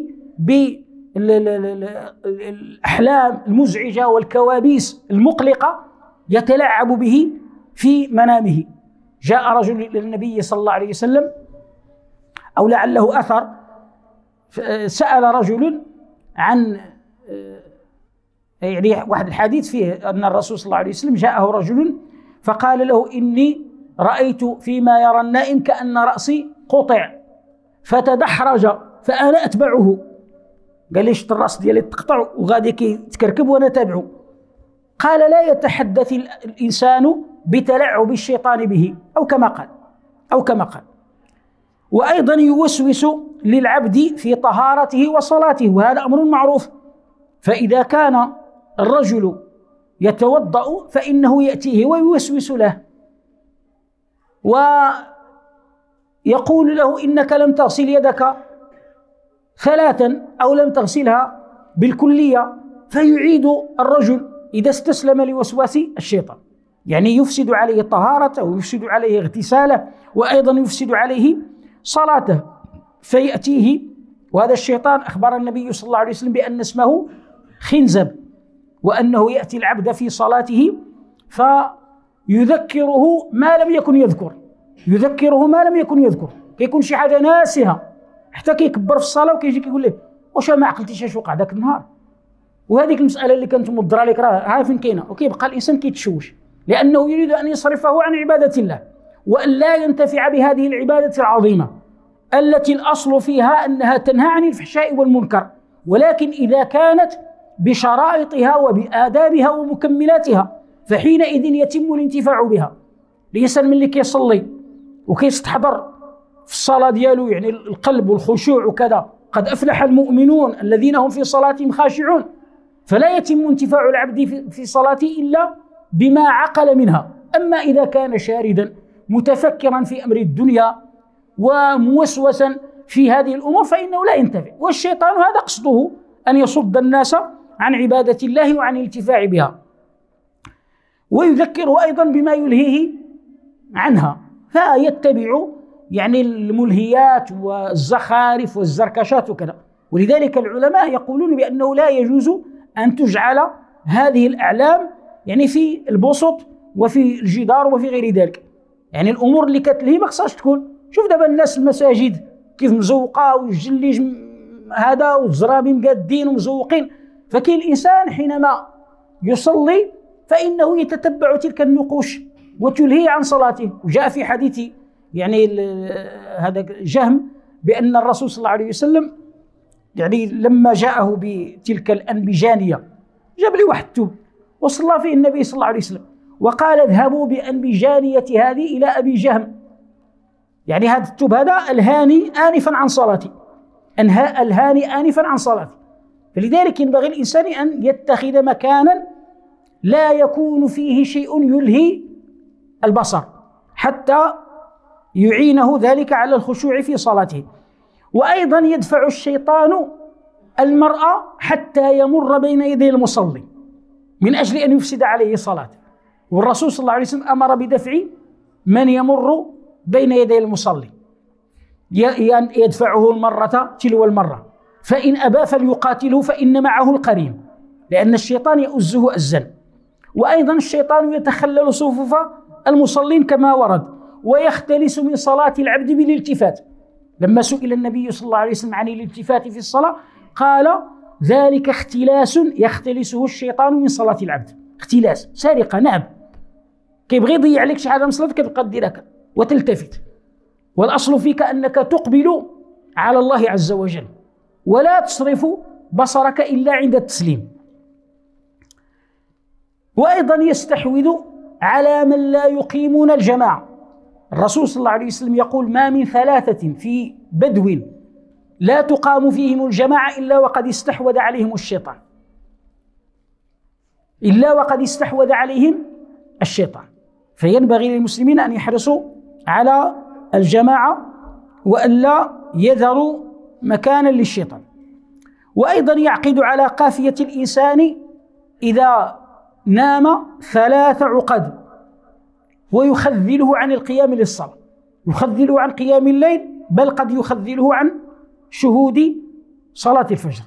بالأحلام المزعجة والكوابيس المقلقة يتلعب به في منامه. جاء رجل إلى النبي صلى الله عليه وسلم، أو لعله أثر، سأل رجل عن يعني واحد الحديث فيه أن الرسول صلى الله عليه وسلم جاءه رجل فقال له إني رأيت فيما يرى النائم كأن رأسي قطع فتدحرج فأنا أتبعه. قال لي شفت الرأس ديالي تقطع وغادي كيتكركب وأنا تابعه. قال لا يتحدث الإنسان بتلعب الشيطان به، أو كما قال أو كما قال وأيضا يوسوس للعبد في طهارته وصلاته، وهذا أمر معروف. فإذا كان الرجل يتوضأ فإنه يأتيه ويوسوس له ويقول له إنك لم تغسل يدك ثلاثا أو لم تغسلها بالكلية، فيعيد الرجل إذا استسلم لوسواس الشيطان، يعني يفسد عليه طهارته ويفسد عليه اغتساله وأيضا يفسد عليه صلاته. فيأتيه، وهذا الشيطان أخبر النبي صلى الله عليه وسلم بأن اسمه خنزب، وأنه يأتي العبد في صلاته فيذكره ما لم يكن يذكر يذكره ما لم يكن يذكر كيكون شي حاجة ناسها، حتى كيكبر في الصلاة وكيجي كيقول له واش ما عقلتيش اش وقع ذاك النهار. وهذيك المسألة اللي كانت مضرة لك راه ها فين كاينة، وكيبقى الإنسان كيتشوش لأنه يريد أن يصرفه عن عبادة الله وأن لا ينتفع بهذه العبادة العظيمة التي الأصل فيها أنها تنهى عن الفحشاء والمنكر، ولكن إذا كانت بشرائطها وبآدابها ومكملاتها فحينئذ يتم الانتفاع بها. الإنسان ملي كيصلي وكيستحضر في الصلاة ديالو يعني القلب والخشوع وكذا، قد أفلح المؤمنون الذين هم في صلاتهم خاشعون، فلا يتم انتفاع العبد في صلاته إلا بما عقل منها. أما إذا كان شاردا متفكرا في أمر الدنيا وموسوسا في هذه الأمور فإنه لا ينتفع. والشيطان هذا قصده أن يصد الناس عن عبادة الله وعن الانتفاع بها، ويذكره أيضا بما يلهيه عنها، فيتبع يعني الملهيات والزخارف والزركشات وكذا. ولذلك العلماء يقولون بأنه لا يجوز أن تجعل هذه الأعلام يعني في البسط وفي الجدار وفي غير ذلك. يعني الأمور اللي كتلهي ما خصهاش تكون. شوف دابا الناس المساجد كيف مزوقة والجليج هذا والزرابي مقادين ومزوقين، فكاين الإنسان حينما يصلي فإنه يتتبع تلك النقوش وتلهي عن صلاته. وجاء في حديث يعني هذا جهم بأن الرسول صلى الله عليه وسلم يعني لما جاءه بتلك الأنبجانية جاب لي واحد التوب وصلى فيه النبي صلى الله عليه وسلم وقال اذهبوا بأنبجانية هذه إلى أبي جهم، يعني هذا التوب هذا الهاني آنفا عن صلاتي، أنهى الهاني آنفا عن صلاتي. فلذلك ينبغي الإنسان أن يتخذ مكانا لا يكون فيه شيء يلهي البصر حتى يعينه ذلك على الخشوع في صلاته. وأيضا يدفع الشيطان المرأة حتى يمر بين يدي المصلي من أجل أن يفسد عليه صلاته، والرسول صلى الله عليه وسلم أمر بدفع من يمر بين يدي المصلي، يدفعه المرة تلو المرة، فإن أبى فليقاتله فإن معه القرين، لأن الشيطان يؤزه أزا. وأيضا الشيطان يتخلل صفوف المصلين كما ورد، ويختلس من صلاة العبد بالالتفات. لما سئل النبي صلى الله عليه وسلم عن الالتفات في الصلاة قال ذلك اختلاس يختلسه الشيطان من صلاة العبد. اختلاس، سرقة، نعم، كيبغي يضيع عليك شي حاجة من صلاتك كتبقى دير هكا وتلتفت، والأصل فيك أنك تقبل على الله عز وجل ولا تصرف بصرك إلا عند التسليم. وأيضا يستحوذ على من لا يقيمون الجماعة. الرسول صلى الله عليه وسلم يقول ما من ثلاثة في بدو لا تقام فيهم الجماعة إلا وقد استحوذ عليهم الشيطان، إلا وقد استحوذ عليهم الشيطان. فينبغي للمسلمين أن يحرصوا على الجماعة وألا يذروا مكانا للشيطان. وأيضا يعقد على قافية الإنسان إذا نام ثلاث عقد ويخذله عن القيام للصلاة، يخذله عن قيام الليل، بل قد يخذله عن شهود صلاة الفجر.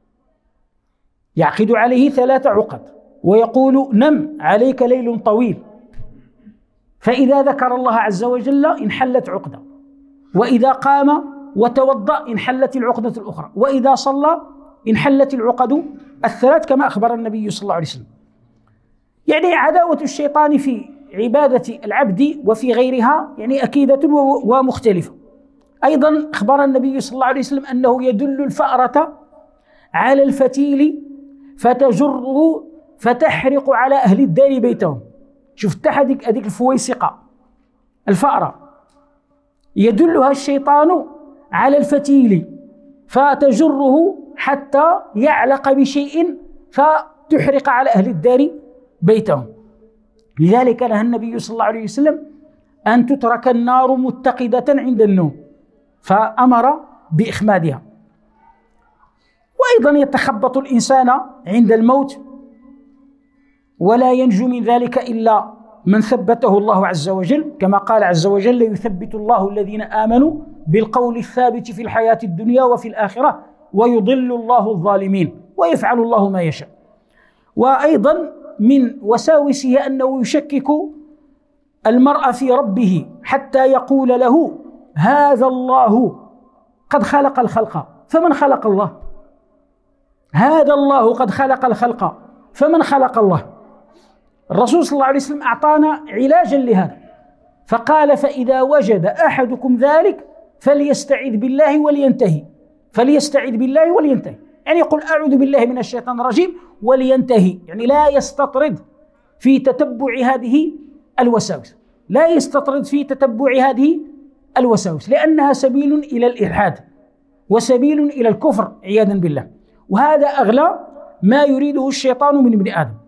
يعقد عليه ثلاث عقد ويقول نم عليك ليل طويل، فإذا ذكر الله عز وجل انحلت عقدة، وإذا قام وتوضأ انحلت العقدة الأخرى، وإذا صلى انحلت العقد الثلاث كما أخبر النبي صلى الله عليه وسلم. يعني عداوة الشيطان في عبادة العبد وفي غيرها يعني أكيدة ومختلفة. أيضا أخبر النبي صلى الله عليه وسلم أنه يدل الفأرة على الفتيل فتجره فتحرق على أهل الدار بيتهم. شفت هذيك هذيك الفويسقة الفأرة يدلها الشيطان على الفتيل فتجره حتى يعلق بشيء فتحرق على أهل الدار بيتهم. لذلك نهى النبي صلى الله عليه وسلم أن تترك النار متقدة عند النوم، فأمر بإخمادها. وأيضا يتخبط الإنسان عند الموت ولا ينجو من ذلك إلا من ثبته الله عز وجل، كما قال عز وجل يثبت الله الذين آمنوا بالقول الثابت في الحياة الدنيا وفي الآخرة ويضل الله الظالمين ويفعل الله ما يشاء. وأيضا من وساوسه أنه يشكك المرء في ربه حتى يقول له هذا الله قد خلق الخلق فمن خلق الله، هذا الله قد خلق الخلق فمن خلق الله. الرسول صلى الله عليه وسلم أعطانا علاجا لهذا فقال فإذا وجد أحدكم ذلك فليستعذ بالله ولينتهي، فليستعذ بالله ولينتهي، يعني يقول أعوذ بالله من الشيطان الرجيم ولينتهي، يعني لا يستطرد في تتبع هذه الوساوس، لا يستطرد في تتبع هذه الوساوس، لأنها سبيل إلى الإلحاد وسبيل إلى الكفر عياذا بالله. وهذا أغلى ما يريده الشيطان من ابن آدم.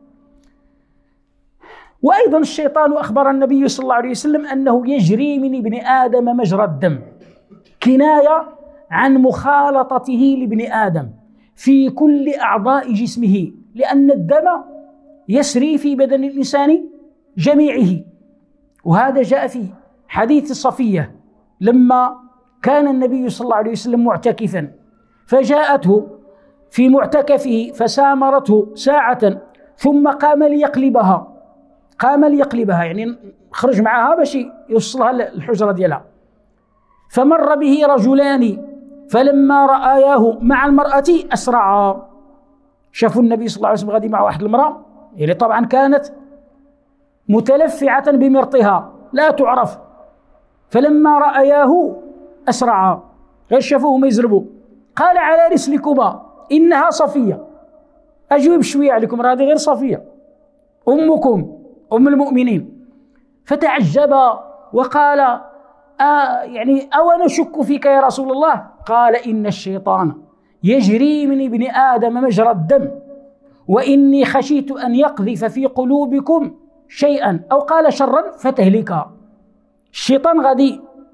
وأيضا الشيطان أخبر النبي صلى الله عليه وسلم أنه يجري من ابن آدم مجرى الدم، كناية عن مخالطته لابن آدم في كل أعضاء جسمه، لأن الدم يسري في بدن الإنسان جميعه. وهذا جاء في حديث صفية لما كان النبي صلى الله عليه وسلم معتكفا فجاءته في معتكفه فسامرته ساعة ثم قام ليقلبها، قام ليقلبها يعني خرج معها باش يوصلها الحجرة ديالها. فمر به رجلان فلما رآياه مع المرأة أسرعا. شافوا النبي صلى الله عليه وسلم غادي مع واحد المرأة اللي طبعا كانت متلفعة بمرطها لا تعرف، فلما رآياه أسرعا، غير شافوه ما يزربوا. قال على رسلكما إنها صفية، أجيب شوية عليكم، هذه غير صفية أمكم أم المؤمنين. فتعجب وقال آه يعني أو نشك فيك يا رسول الله؟ قال إن الشيطان يجري من ابن آدم مجرى الدم وإني خشيت أن يقذف في قلوبكم شيئا أو قال شرا فتهلكا. الشيطان غادي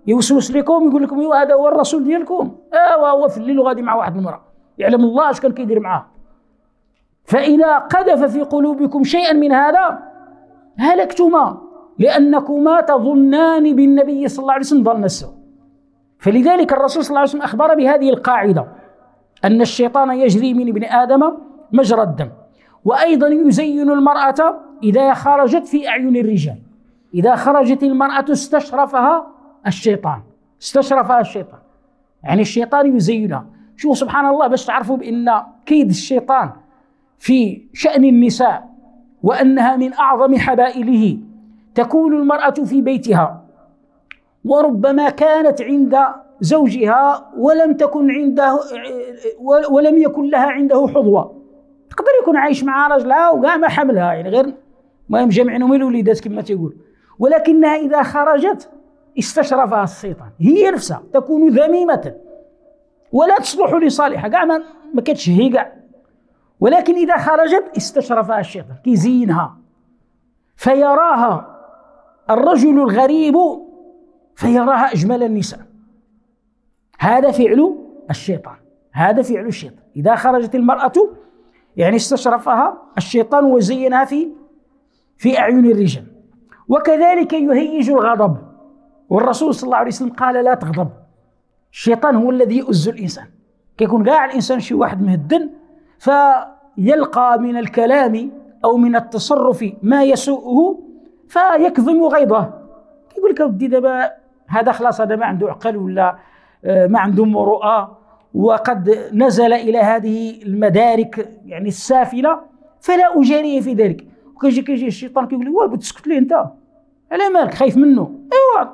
يوسوس لكم يقول لكم ايوا هذا هو الرسول ديالكم، اه وهو في الليل وغادي مع واحد المراه يعلم الله اش كان كيدير معاه. فإذا قذف في قلوبكم شيئا من هذا هلكتما، لأنكما تظنان بالنبي صلى الله عليه وسلم ظن السوء. فلذلك الرسول صلى الله عليه وسلم أخبر بهذه القاعدة، أن الشيطان يجري من ابن آدم مجرى الدم. وأيضا يزين المرأة إذا خرجت في أعين الرجال، إذا خرجت المرأة استشرفها الشيطان، استشرفها الشيطان، يعني الشيطان يزينها. شوف سبحان الله، باش تعرفوا بأن كيد الشيطان في شأن النساء وأنها من أعظم حبائله. تكون المرأة في بيتها وربما كانت عند زوجها ولم تكن عنده ولم يكن لها عنده حظوة، تقدر يكون عايش مع رجلها وكاع ما حملها، يعني غير المهم جمعينهم الوليدات كما تيقول، ولكنها إذا خرجت استشرفها الشيطان، هي نفسها تكون ذميمة ولا تصلح لصالحها، كاع ما كتشهي كاع، ولكن إذا خرجت استشرفها الشيطان كيزينها، فيراها الرجل الغريب فيراها أجمل النساء. هذا فعل الشيطان، هذا فعل الشيطان. إذا خرجت المرأة يعني استشرفها الشيطان وزينها في في أعين الرجال. وكذلك يهيج الغضب، والرسول صلى الله عليه وسلم قال لا تغضب. الشيطان هو الذي يؤز الإنسان، كيكون كاع الإنسان شي واحد مهدن فيلقى من الكلام أو من التصرف ما يسوءه فيكظم غيظه، كيقول لك ودي دابا هذا خلاص هذا ما عنده عقل ولا ما عنده مروءة وقد نزل إلى هذه المدارك يعني السافلة، فلا أجاريه في ذلك. وكيجي كيجي الشيطان كيقول لي واه تسكت ليه أنت، على مالك خايف منه، ايوا،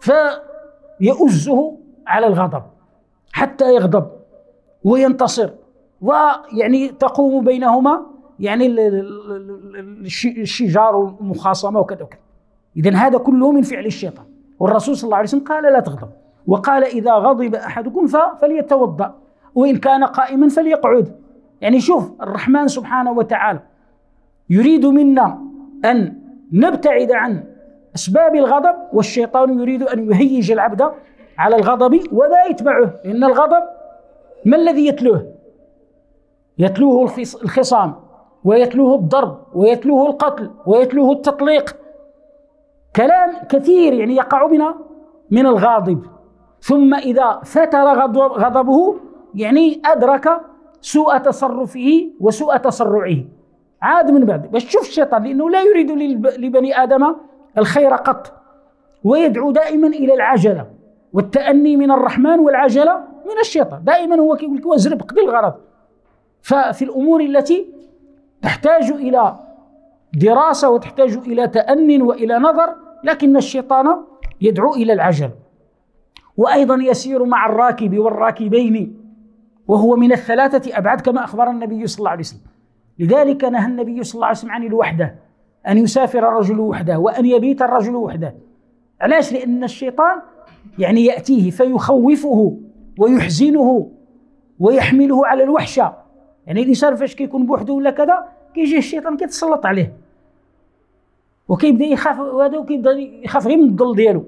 فيؤزه على الغضب حتى يغضب وينتصر، ويعني تقوم بينهما يعني الشجار والمخاصمة وكذا وكذا. إذن هذا كله من فعل الشيطان. والرسول صلى الله عليه وسلم قال لا تغضب، وقال إذا غضب أحدكم فليتوضأ وإن كان قائما فليقعد. يعني شوف الرحمن سبحانه وتعالى يريد منا أن نبتعد عن أسباب الغضب، والشيطان يريد أن يهيج العبد على الغضب وما يتبعه، لأن الغضب ما الذي يتلوه؟ يتلوه الخصام، ويتلوه الضرب، ويتلوه القتل، ويتلوه التطليق، كلام كثير يعني يقع بنا من الغاضب. ثم إذا فتر غضبه يعني أدرك سوء تصرفه وسوء تسرعه، عاد من بعد باش تشوف الشيطان، لأنه لا يريد لبني آدم الخير قط، ويدعو دائما إلى العجلة والتأني من الرحمن والعجلة من الشيطان. دائما هو كيقول لك وزرب قضي الغرض. ففي الأمور التي تحتاج إلى دراسة وتحتاج إلى تأن وإلى نظر، لكن الشيطان يدعو إلى العجل. وأيضا يسير مع الراكب والراكبين، وهو من الثلاثة أبعد كما أخبر النبي صلى الله عليه وسلم. لذلك نهى النبي صلى الله عليه وسلم عن الوحدة، أن يسافر الرجل وحده وأن يبيت الرجل وحده. علاش؟ لأن الشيطان يعني يأتيه فيخوفه ويحزنه ويحمله على الوحشة. يعني الإنسان فاش كيكون بوحده ولا كذا كيجي الشيطان كيتسلط عليه وكيبدا يخاف، وهذا وكيبدا يخاف غير من الظل ديالو.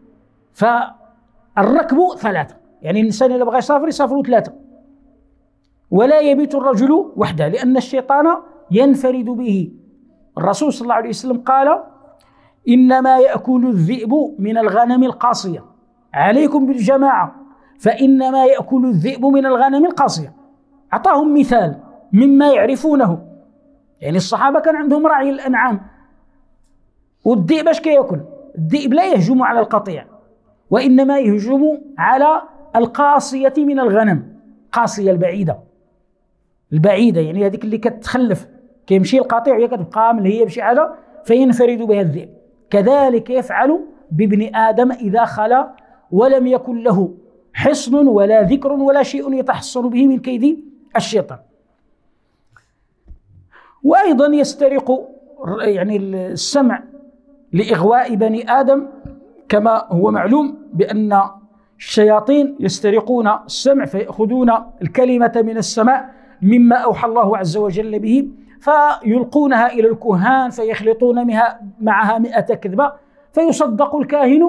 فالركب ثلاثة، يعني الإنسان إذا بغى يسافر يسافروا ثلاثة. ولا يبيت الرجل وحده لأن الشيطان ينفرد به. الرسول صلى الله عليه وسلم قال إنما يأكل الذئب من الغنم القاصية، عليكم بالجماعة فإنما يأكل الذئب من الغنم القاصية. أعطاهم مثال مما يعرفونه، يعني الصحابة كان عندهم رعي الأنعام، والذئب اش كيأكل؟ الذئب لا يهجم على القطيع، وإنما يهجم على القاصية من الغنم، قاصية البعيدة البعيدة يعني هذيك اللي كتخلف، كيمشي القطيع وهي كتبقى ملهية بشي حاجة فينفرد بها الذئب. كذلك يفعل بابن آدم إذا خلا ولم يكن له حصن ولا ذكر ولا شيء يتحصن به من كيد الشيطان. وأيضا يسترق يعني السمع لإغواء بني آدم، كما هو معلوم بأن الشياطين يسترقون السمع فيأخذون الكلمة من السماء مما أوحى الله عز وجل به فيلقونها إلى الكهان فيخلطون معها مئة كذبة فيصدق الكاهن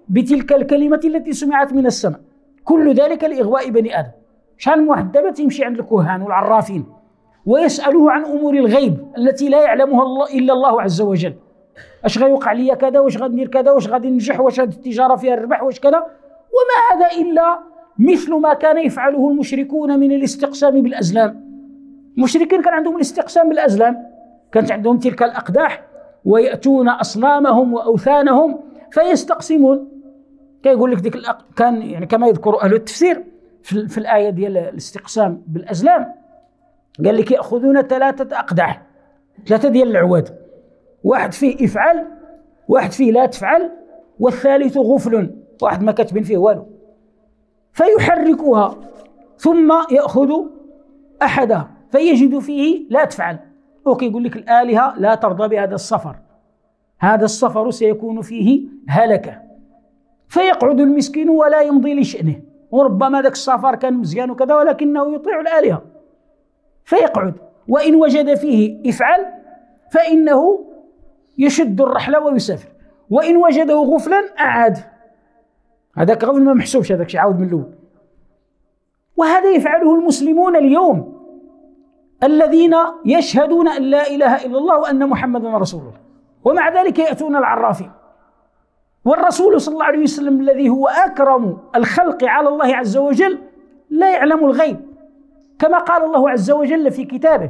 بتلك الكلمة التي سمعت من السماء. كل ذلك لإغواء بني آدم. شحال من واحد دابا تيمشي عند الكهان والعرافين ويسألوه عن أمور الغيب التي لا يعلمها الله إلا الله عز وجل. اش غيوقع لي كذا، واش غندير كذا، واش غادي ننجح، واش هذه التجارة فيها الربح، واش كذا. وما هذا إلا مثل ما كان يفعله المشركون من الاستقسام بالأزلام. المشركين كان عندهم الاستقسام بالأزلام، كانت عندهم تلك الأقداح ويأتون أصنامهم وأوثانهم فيستقسمون. كيقول لك ديك الأق... كان يعني كما يذكر أهل التفسير في, في الآية ديال الاستقسام بالأزلام، قال لك يأخذون ثلاثة أقداح، ثلاثة ديال العواد، واحد فيه افعل، واحد فيه لا تفعل، والثالث غفل، واحد ما كاتبين فيه والو، فيحركها ثم يأخذ أحدها فيجد فيه لا تفعل. وكي يقول لك الآلهة لا ترضى بهذا السفر، هذا السفر سيكون فيه هلكة، فيقعد المسكين ولا يمضي لشأنه، وربما ذاك السفر كان مزيان وكذا ولكنه يطيع الآلهة فيقعد. وإن وجد فيه افعل فإنه يشد الرحلة ويسافر، وإن وجده غفلا أعاد، هذاك غفل ما محسوبش، هذاك شي عاود من الأول. وهذا يفعله المسلمون اليوم الذين يشهدون أن لا إله إلا الله وأن محمدا رسول الله، ومع ذلك يأتون العرافين. والرسول صلى الله عليه وسلم الذي هو أكرم الخلق على الله عز وجل لا يعلم الغيب، كما قال الله عز وجل في كتابه: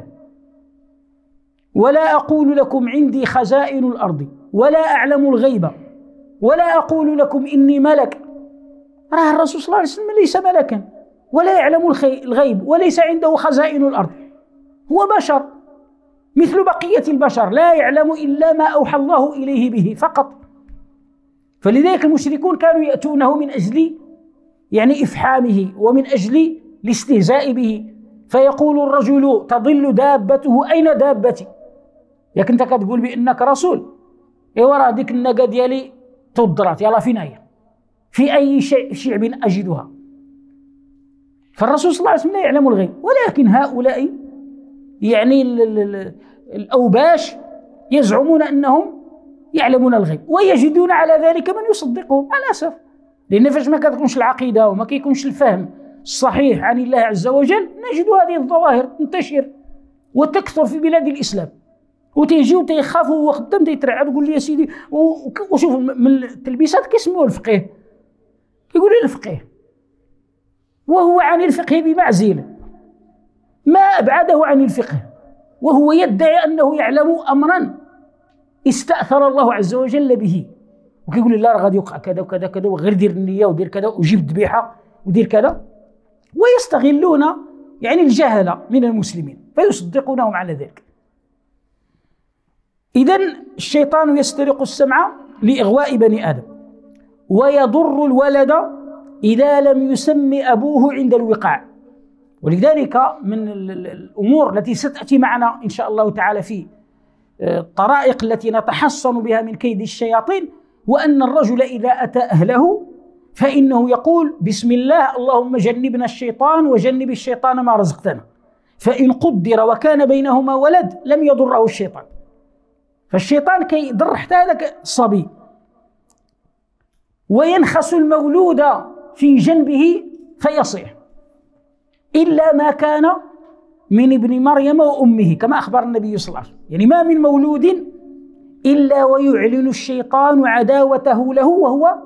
ولا أقول لكم عندي خزائن الأرض ولا أعلم الغيب ولا أقول لكم إني ملك. راه الرسول صلى الله عليه وسلم ليس ملكا ولا يعلم الغيب وليس عنده خزائن الأرض، هو بشر مثل بقية البشر لا يعلم إلا ما أوحى الله إليه به فقط. فلذلك المشركون كانوا يأتونه من أجل يعني إفحامه ومن أجل الاستهزاء به، فيقول الرجل تضل دابته أين دابتي؟ ياك انت كتقول بأنك رسول، ايوا راه ديك الناقة ديالي تضرات، يلا فين هي؟ في أي شعب أجدها؟ فالرسول صلى الله عليه وسلم لا يعلم الغيب، ولكن هؤلاء يعني الأوباش يزعمون أنهم يعلمون الغيب ويجدون على ذلك من يصدقهم مع الأسف، لأن فاش ما كتكونش العقيدة وما كيكونش الفهم الصحيح عن الله عز وجل نجد هذه الظواهر تنتشر وتكثر في بلاد الإسلام، وتيجي وتيخاف وهو خدام تيترعد ويقول لي يا سيدي. وشوف من التلبيسات كيسموه الفقيه، يقول لي الفقيه وهو عن الفقه بمعزل، ما أبعده عن الفقه، وهو يدعي أنه يعلم أمرا استأثر الله عز وجل به، وكيقول لي لا راه غادي يوقع كذا وكذا كذا وغير دير النية ودير كذا وجيب الذبيحة ودير كذا، ويستغلون يعني الجهلة من المسلمين فيصدقونهم على ذلك. إذن الشيطان يسترق السمع لإغواء بني آدم، ويضر الولد إذا لم يسم أبوه عند الوقاع. ولذلك من الأمور التي ستأتي معنا إن شاء الله تعالى في الطرائق التي نتحصن بها من كيد الشياطين، وأن الرجل إذا أتى أهله فإنه يقول بسم الله اللهم جنبنا الشيطان وجنب الشيطان ما رزقتنا، فإن قدر وكان بينهما ولد لم يضره الشيطان. فالشيطان كي يضر حتى هذاك الصبي، وينخس المولود في جنبه فيصيح، إلا ما كان من ابن مريم وأمه كما أخبر النبي صلى الله عليه وسلم، يعني ما من مولود إلا ويعلن الشيطان عداوته له وهو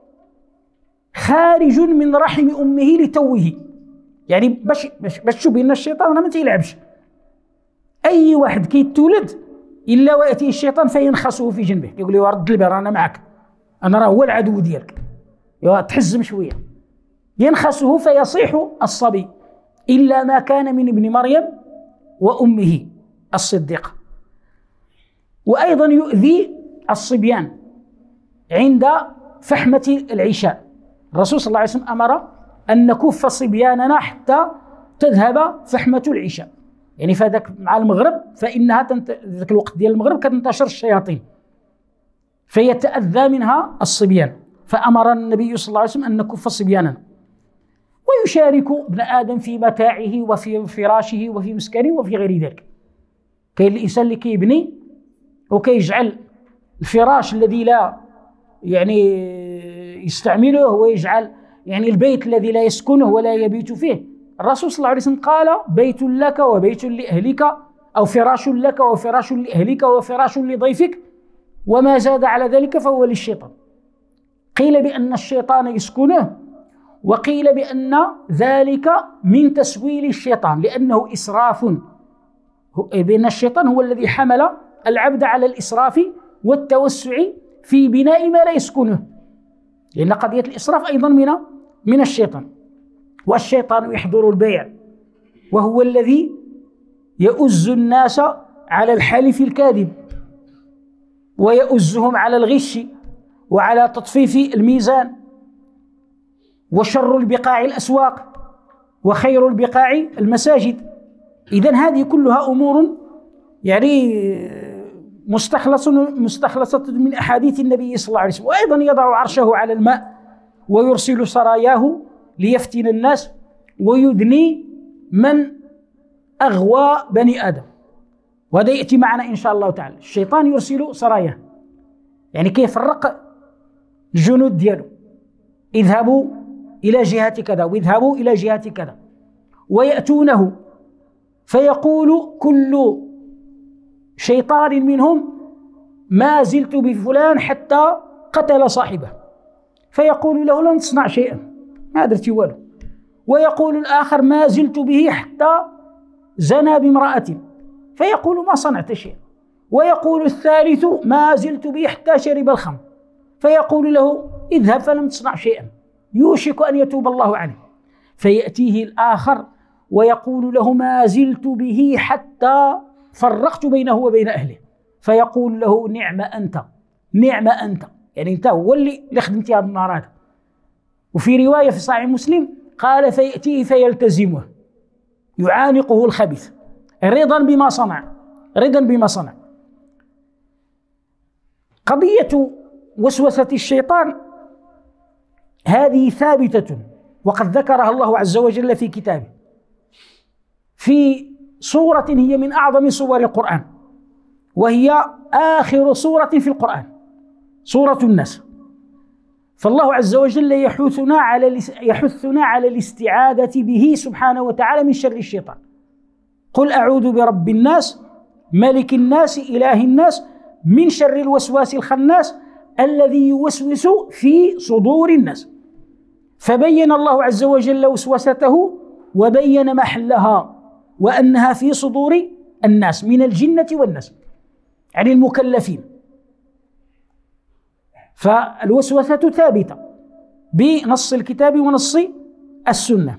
خارج من رحم أمه لتوه. يعني باش باش تشوف بأن الشيطان ما تيلعبش، أي واحد كيتولد إلا ويأتي الشيطان فينخسه في جنبه، يقول له رد البر أنا معك، أنا راه هو العدو ديالك، تحزم شوية، ينخسه فيصيح الصبي، إلا ما كان من ابن مريم وأمه الصديقة. وأيضا يؤذي الصبيان عند فحمة العشاء. الرسول صلى الله عليه وسلم أمر أن نكف صبياننا حتى تذهب فحمة العشاء، يعني فذاك مع المغرب فإنها تنت... ذاك الوقت ديال المغرب كتنتشر الشياطين فيتأذى منها الصبيان، فأمر النبي صلى الله عليه وسلم أن نكف صبياننا. ويشارك ابن آدم في متاعه وفي فراشه وفي مسكنه وفي غير ذلك. كاين الإنسان اللي كيبني وكيجعل الفراش الذي لا يعني يستعمله ويجعل يعني البيت الذي لا يسكنه ولا يبيت فيه. الرسول صلى الله عليه وسلم قال: بيت لك وبيت لأهلك، أو فراش لك وفراش لأهلك وفراش لضيفك، وما زاد على ذلك فهو للشيطان. قيل بأن الشيطان يسكنه، وقيل بأن ذلك من تسويل الشيطان، لأنه إسراف، بأن الشيطان هو الذي حمل العبد على الإسراف والتوسع في بناء ما لا يسكنه، لأن قضية الإسراف أيضا من من الشيطان. والشيطان يحضر البيع، وهو الذي يؤز الناس على الحلف الكاذب، ويؤزهم على الغش وعلى تطفيف الميزان. وشر البقاع الأسواق، وخير البقاع المساجد. إذن هذه كلها أمور يعني مستخلصة مستخلصة من أحاديث النبي صلى الله عليه وسلم. وأيضا يضع عرشه على الماء ويرسل سراياه ليفتن الناس ويدني من أغوى بني آدم. وهذا يأتي معنا إن شاء الله تعالى. الشيطان يرسل سراياه، يعني كيف يفرق الجنود ديالو: اذهبوا إلى جهة كذا واذهبوا إلى جهة كذا، ويأتونه فيقول كل شيطان منهم: ما زلت بفلان حتى قتل صاحبه، فيقول له: لن تصنع شيئا، ما درتي والو. ويقول الآخر: ما زلت به حتى زنى بامرأة، فيقول: ما صنعت شيئا. ويقول الثالث: ما زلت به حتى شرب الخمر، فيقول له: اذهب فلم تصنع شيئا، يوشك أن يتوب الله عليه. فيأتيه الآخر ويقول له: ما زلت به حتى فرقت بينه وبين أهله، فيقول له: نعم أنت، نعم أنت، يعني أنت هو اللي خدمتي هذا النهار هذا. وفي رواية في صحيح مسلم قال: فيأتيه فيلتزمه، يعانقه الخبيث رضا بما صنع، رضا بما صنع. قضية وسوسة الشيطان هذه ثابتة، وقد ذكرها الله عز وجل في كتابه في سورة هي من أعظم سور القرآن، وهي آخر سورة في القرآن، سورة الناس. فالله عز وجل يحثنا على يحثنا على الاستعاذة به سبحانه وتعالى من شر الشيطان. قل أعوذ برب الناس ملك الناس إله الناس من شر الوسواس الخناس الذي يوسوس في صدور الناس. فبين الله عز وجل وسوسته وبين محلها، وأنها في صدور الناس من الجنة والناس، يعني المكلفين. فالوسوسة ثابتة بنص الكتاب ونص السنة.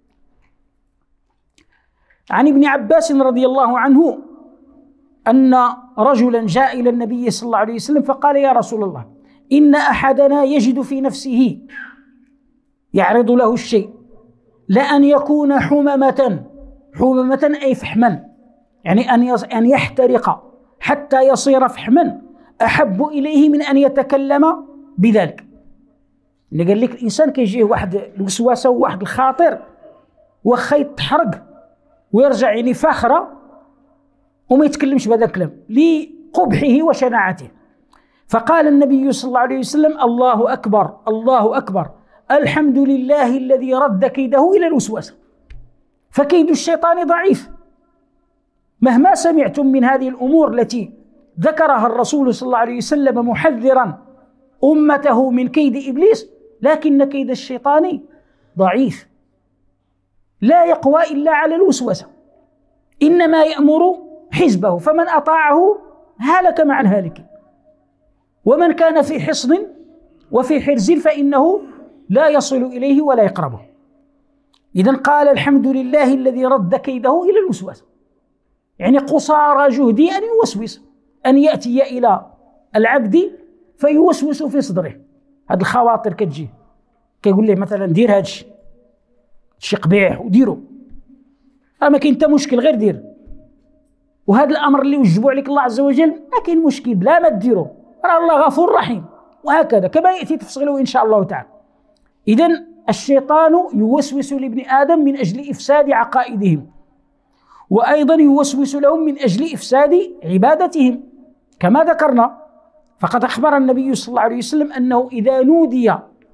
عن ابن عباس رضي الله عنه أن رجلا جاء إلى النبي صلى الله عليه وسلم فقال: يا رسول الله، إن أحدنا يجد في نفسه يعرض له الشيء لأن يكون حممة، حممة أي فحما، يعني أن يحترق حتى يصير فحما، أحب إليه من أن يتكلم بذلك. اللي قال لك الإنسان كيجيه واحد الوسواسة وواحد الخاطر وخا يتحرق ويرجع يعني فاخرة وما يتكلمش بهذا الكلام لقبحه وشناعته. فقال النبي صلى الله عليه وسلم: الله أكبر، الله أكبر، الحمد لله الذي رد كيده إلى الوسوسة. فكيد الشيطان ضعيف. مهما سمعتم من هذه الأمور التي ذكرها الرسول صلى الله عليه وسلم محذرا أمته من كيد إبليس، لكن كيد الشيطان ضعيف، لا يقوى إلا على الوسوسة، إنما يأمر حزبه، فمن أطاعه هلك مع الهالكين، ومن كان في حصن وفي حرز فإنه لا يصل إليه ولا يقربه. إذن قال: الحمد لله الذي رد كيده إلى الوسواس، يعني قصارى جهدي أن يوسوس، أن يأتي إلى العبد فيوسوس في صدره. هذه الخواطر كتجي كيقول له مثلا: دير هذا الشيء، شي قبيح وديرو، راه ما كاين حتى مشكل، غير دير. وهذا الأمر اللي وجبوا عليك الله عز وجل ما كاين مشكل، بلا ما تديرو، راه الله غفور رحيم. وهكذا كما يأتي تفصيله إن شاء الله تعالى. إذن الشيطان يوسوس لابن آدم من أجل إفساد عقائدهم، وأيضا يوسوس لهم من أجل إفساد عبادتهم كما ذكرنا. فقد أخبر النبي صلى الله عليه وسلم أنه إذا نودي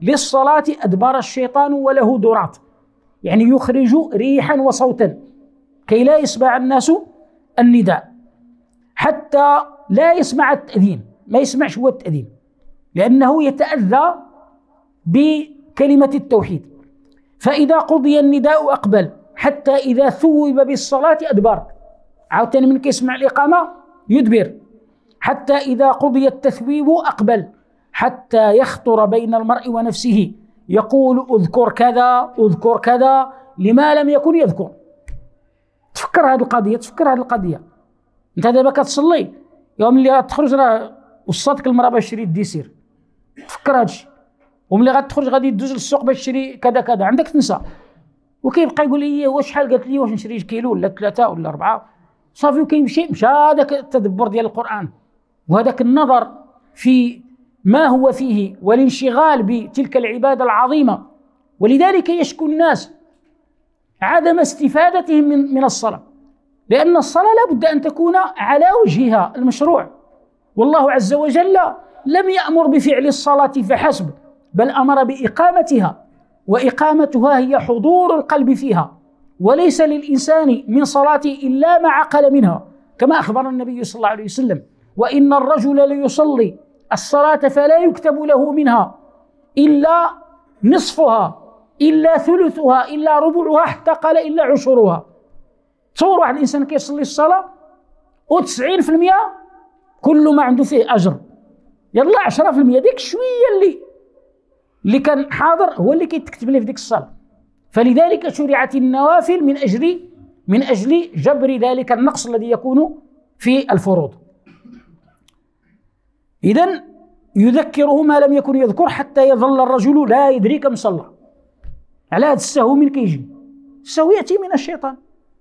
للصلاة أدبر الشيطان وله درات، يعني يخرج ريحا وصوتا كي لا يسمع الناس النداء، حتى لا يسمع التأذين، ما يسمعش هو التأذين، لأنه يتأذى بكلمة التوحيد. فإذا قضي النداء أقبل، حتى إذا ثوب بالصلاة أدبر، عاوتاني من كيسمع الإقامة يدبر، حتى إذا قضي التثويب أقبل، حتى يخطر بين المرء ونفسه يقول اذكر كذا اذكر كذا لما لم يكن يذكر. تفكر هذه القضية، تفكر هذه القضية. أنت دابا كتصلي، يوم اللي غتخرج راه وصاتك المرأة باش تشري الديسير، تفكر هذا الشيء، وملي غتخرج غادي تدوز للسوق باش تشري كذا كذا، عندك تنسى، وكيبقى يقول لي واش شحال قالت لي واش نشري كيلو ولا ثلاثة ولا أربعة، صافي وكيمشي. مشى هذاك التدبر ديال القرآن وهذاك النظر في ما هو فيه والانشغال بتلك العبادة العظيمة. ولذلك يشكو الناس عدم استفادتهم من من الصلاة، لأن الصلاة لا بد أن تكون على وجهها المشروع، والله عز وجل لم يأمر بفعل الصلاة فحسب، بل أمر بإقامتها، وإقامتها هي حضور القلب فيها، وليس للإنسان من صلاته إلا ما عقل منها، كما أخبر النبي صلى الله عليه وسلم: وإن الرجل ليصلي الصلاة فلا يكتب له منها إلا نصفها إلا ثلثها إلا ربعها، حتى قال إلا عشرها. تصور واحد الإنسان كيصلي الصلاة وتسعين في المئة كل ما عنده فيه أجر، يلا عشرة في المئة ديك شوية اللي اللي كان حاضر هو اللي كيتكتب له في ديك الصلاة. فلذلك شرعت النوافل من أجل من أجل جبر ذلك النقص الذي يكون في الفروض. إذن يذكره ما لم يكن يذكر، حتى يظل الرجل لا يدري كم صلى. على هذا السهو من كيجي؟ السهو يأتي من الشيطان،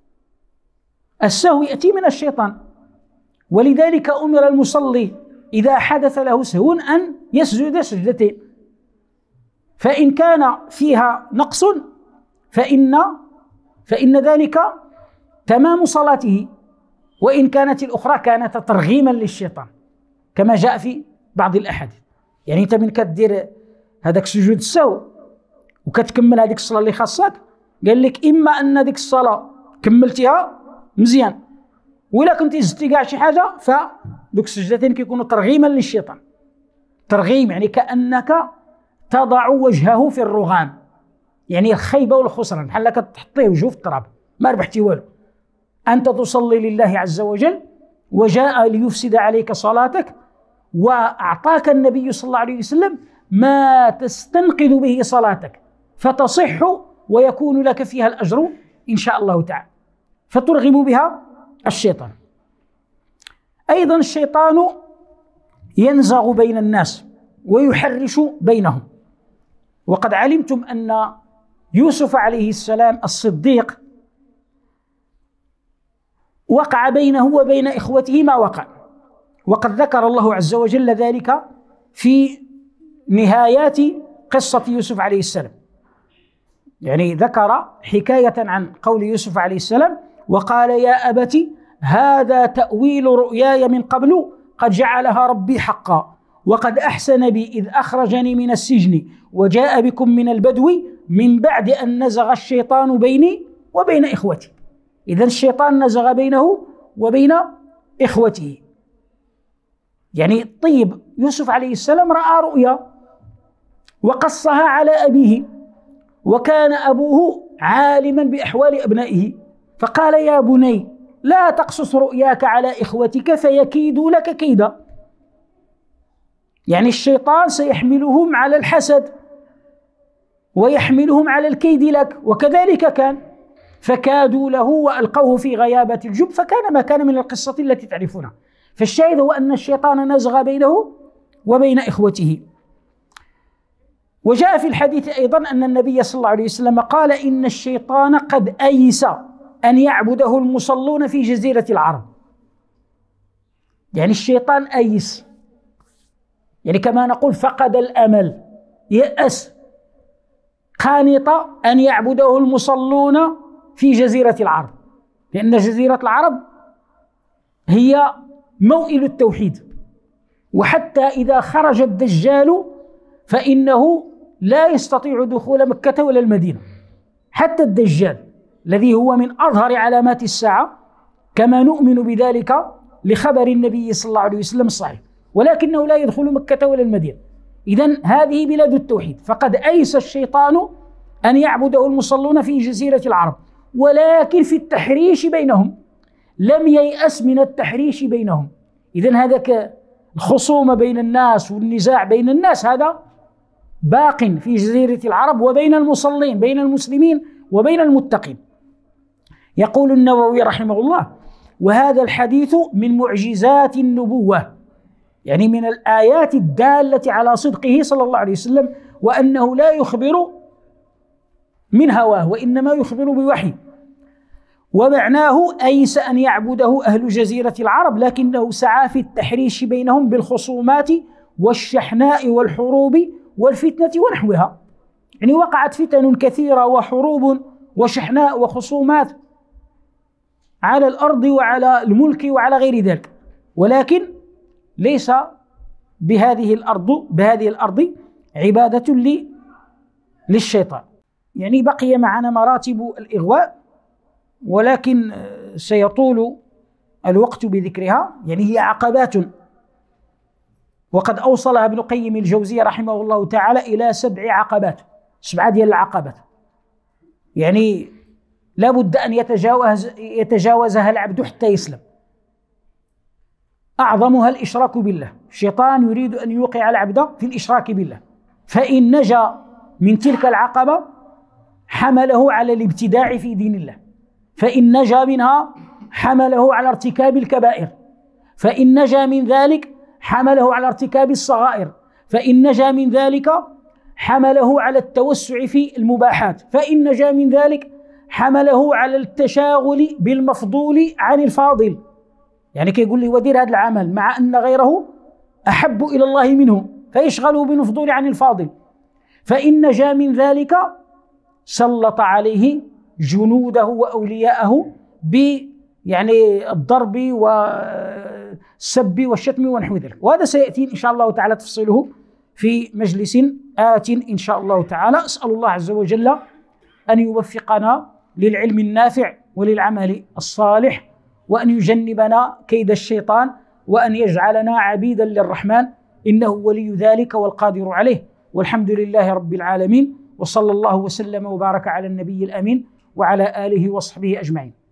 السهو يأتي من الشيطان. ولذلك أمر المصلي إذا حدث له سهو أن يسجد سجدتين، فإن كان فيها نقص فإن فإن ذلك تمام صلاته، وإن كانت الأخرى كانت ترغيما للشيطان، كما جاء في بعض الأحاديث. يعني أنت من كدير هذاك سجود السهو وكتكمل هذيك الصلاة اللي خاصك، قال لك إما أن هذيك الصلاة كملتها مزيان، وإلا كنتي زدتي كاع شي حاجة فدوك السجدتين كيكونوا ترغيما للشيطان. ترغيم يعني كأنك تضع وجهه في الرغام، يعني الخيبة والخسران، بحال كتحطيه وجهه في التراب، ما ربحتي والو. أنت تصلي لله عز وجل وجاء ليفسد عليك صلاتك، وأعطاك النبي صلى الله عليه وسلم ما تستنقذ به صلاتك فتصح ويكون لك فيها الأجر إن شاء الله تعالى، فترغب بها الشيطان. أيضا الشيطان ينزغ بين الناس ويحرش بينهم، وقد علمتم أن يوسف عليه السلام الصديق وقع بينه وبين إخوته ما وقع، وقد ذكر الله عز وجل ذلك في نهايات قصة يوسف عليه السلام. يعني ذكر حكاية عن قول يوسف عليه السلام: وقال يا أبت هذا تأويل رؤياي من قبل قد جعلها ربي حقا وقد أحسن بي إذ أخرجني من السجن وجاء بكم من البدو من بعد أن نزغ الشيطان بيني وبين إخوتي. إذن الشيطان نزغ بينه وبين إخوته. يعني طيب يوسف عليه السلام رأى رؤيا وقصها على أبيه، وكان أبوه عالما بأحوال أبنائه، فقال يا بني لا تقصص رؤياك على إخوتك فيكيدوا لك كيدا. يعني الشيطان سيحملهم على الحسد ويحملهم على الكيد لك، وكذلك كان، فكادوا له وألقوه في غيابة الجب فكان ما كان من القصة التي تعرفونها. فالشاهد هو أن الشيطان نزغ بينه وبين إخوته. وجاء في الحديث أيضا أن النبي صلى الله عليه وسلم قال إن الشيطان قد أيس أن يعبده المصلون في جزيرة العرب. يعني الشيطان أيس، يعني كما نقول فقد الأمل، يأس، قانط أن يعبده المصلون في جزيرة العرب، لأن جزيرة العرب هي موئل التوحيد، وحتى إذا خرج الدجال فإنه لا يستطيع دخول مكة ولا المدينة، حتى الدجال الذي هو من أظهر علامات الساعة كما نؤمن بذلك لخبر النبي صلى الله عليه وسلم الصحيح، ولكنه لا يدخل مكة ولا المدينة. إذن هذه بلاد التوحيد، فقد أيس الشيطان أن يعبده المصلون في جزيرة العرب، ولكن في التحريش بينهم لم ييأس من التحريش بينهم. إذن هذا الخصومة بين الناس والنزاع بين الناس هذا باق في جزيرة العرب، وبين المصلين بين المسلمين وبين المتقين. يقول النووي رحمه الله: وهذا الحديث من معجزات النبوة، يعني من الآيات الدالة على صدقه صلى الله عليه وسلم، وأنه لا يخبر من هواه وإنما يخبر بوحي. ومعناه أيس أن يعبده أهل جزيرة العرب، لكنه سعى في التحريش بينهم بالخصومات والشحناء والحروب والفتنة ونحوها. يعني وقعت فتن كثيرة وحروب وشحناء وخصومات على الأرض وعلى الملك وعلى غير ذلك، ولكن ليس بهذه الأرض بهذه الأرض عبادة للشيطان. يعني بقي معنا مراتب الإغواء، ولكن سيطول الوقت بذكرها. يعني هي عقبات، وقد أوصلها ابن قيم الجوزية رحمه الله تعالى إلى سبع عقبات، سبعة ديال العقبات. يعني لا بد أن يتجاوز يتجاوزها العبد حتى يسلم. أعظمها الإشراك بالله، الشيطان يريد أن يوقع العبد في الإشراك بالله، فإن نجا من تلك العقبة حمله على الابتداع في دين الله، فإن نجا منها حمله على ارتكاب الكبائر، فإن نجا من ذلك حمله على ارتكاب الصغائر، فإن نجا من ذلك حمله على التوسع في المباحات، فإن نجا من ذلك حمله على التشاغل بالمفضول عن الفاضل. يعني كيقول لي ودير هذا العمل مع أن غيره أحب إلى الله منه، فيشغله بالمفضول عن الفاضل. فإن نجا من ذلك سلط عليه جنوده وأولياءه ب يعني الضرب والسب والشتم ونحو ذلك، وهذا سيأتي إن شاء الله تعالى تفصيله في مجلس آت إن شاء الله تعالى. أسأل الله عز وجل أن يوفقنا للعلم النافع وللعمل الصالح، وأن يجنبنا كيد الشيطان، وأن يجعلنا عبيدا للرحمن، إنه ولي ذلك والقادر عليه. والحمد لله رب العالمين، وصلى الله وسلم وبارك على النبي الأمين وعلى آله وصحبه أجمعين.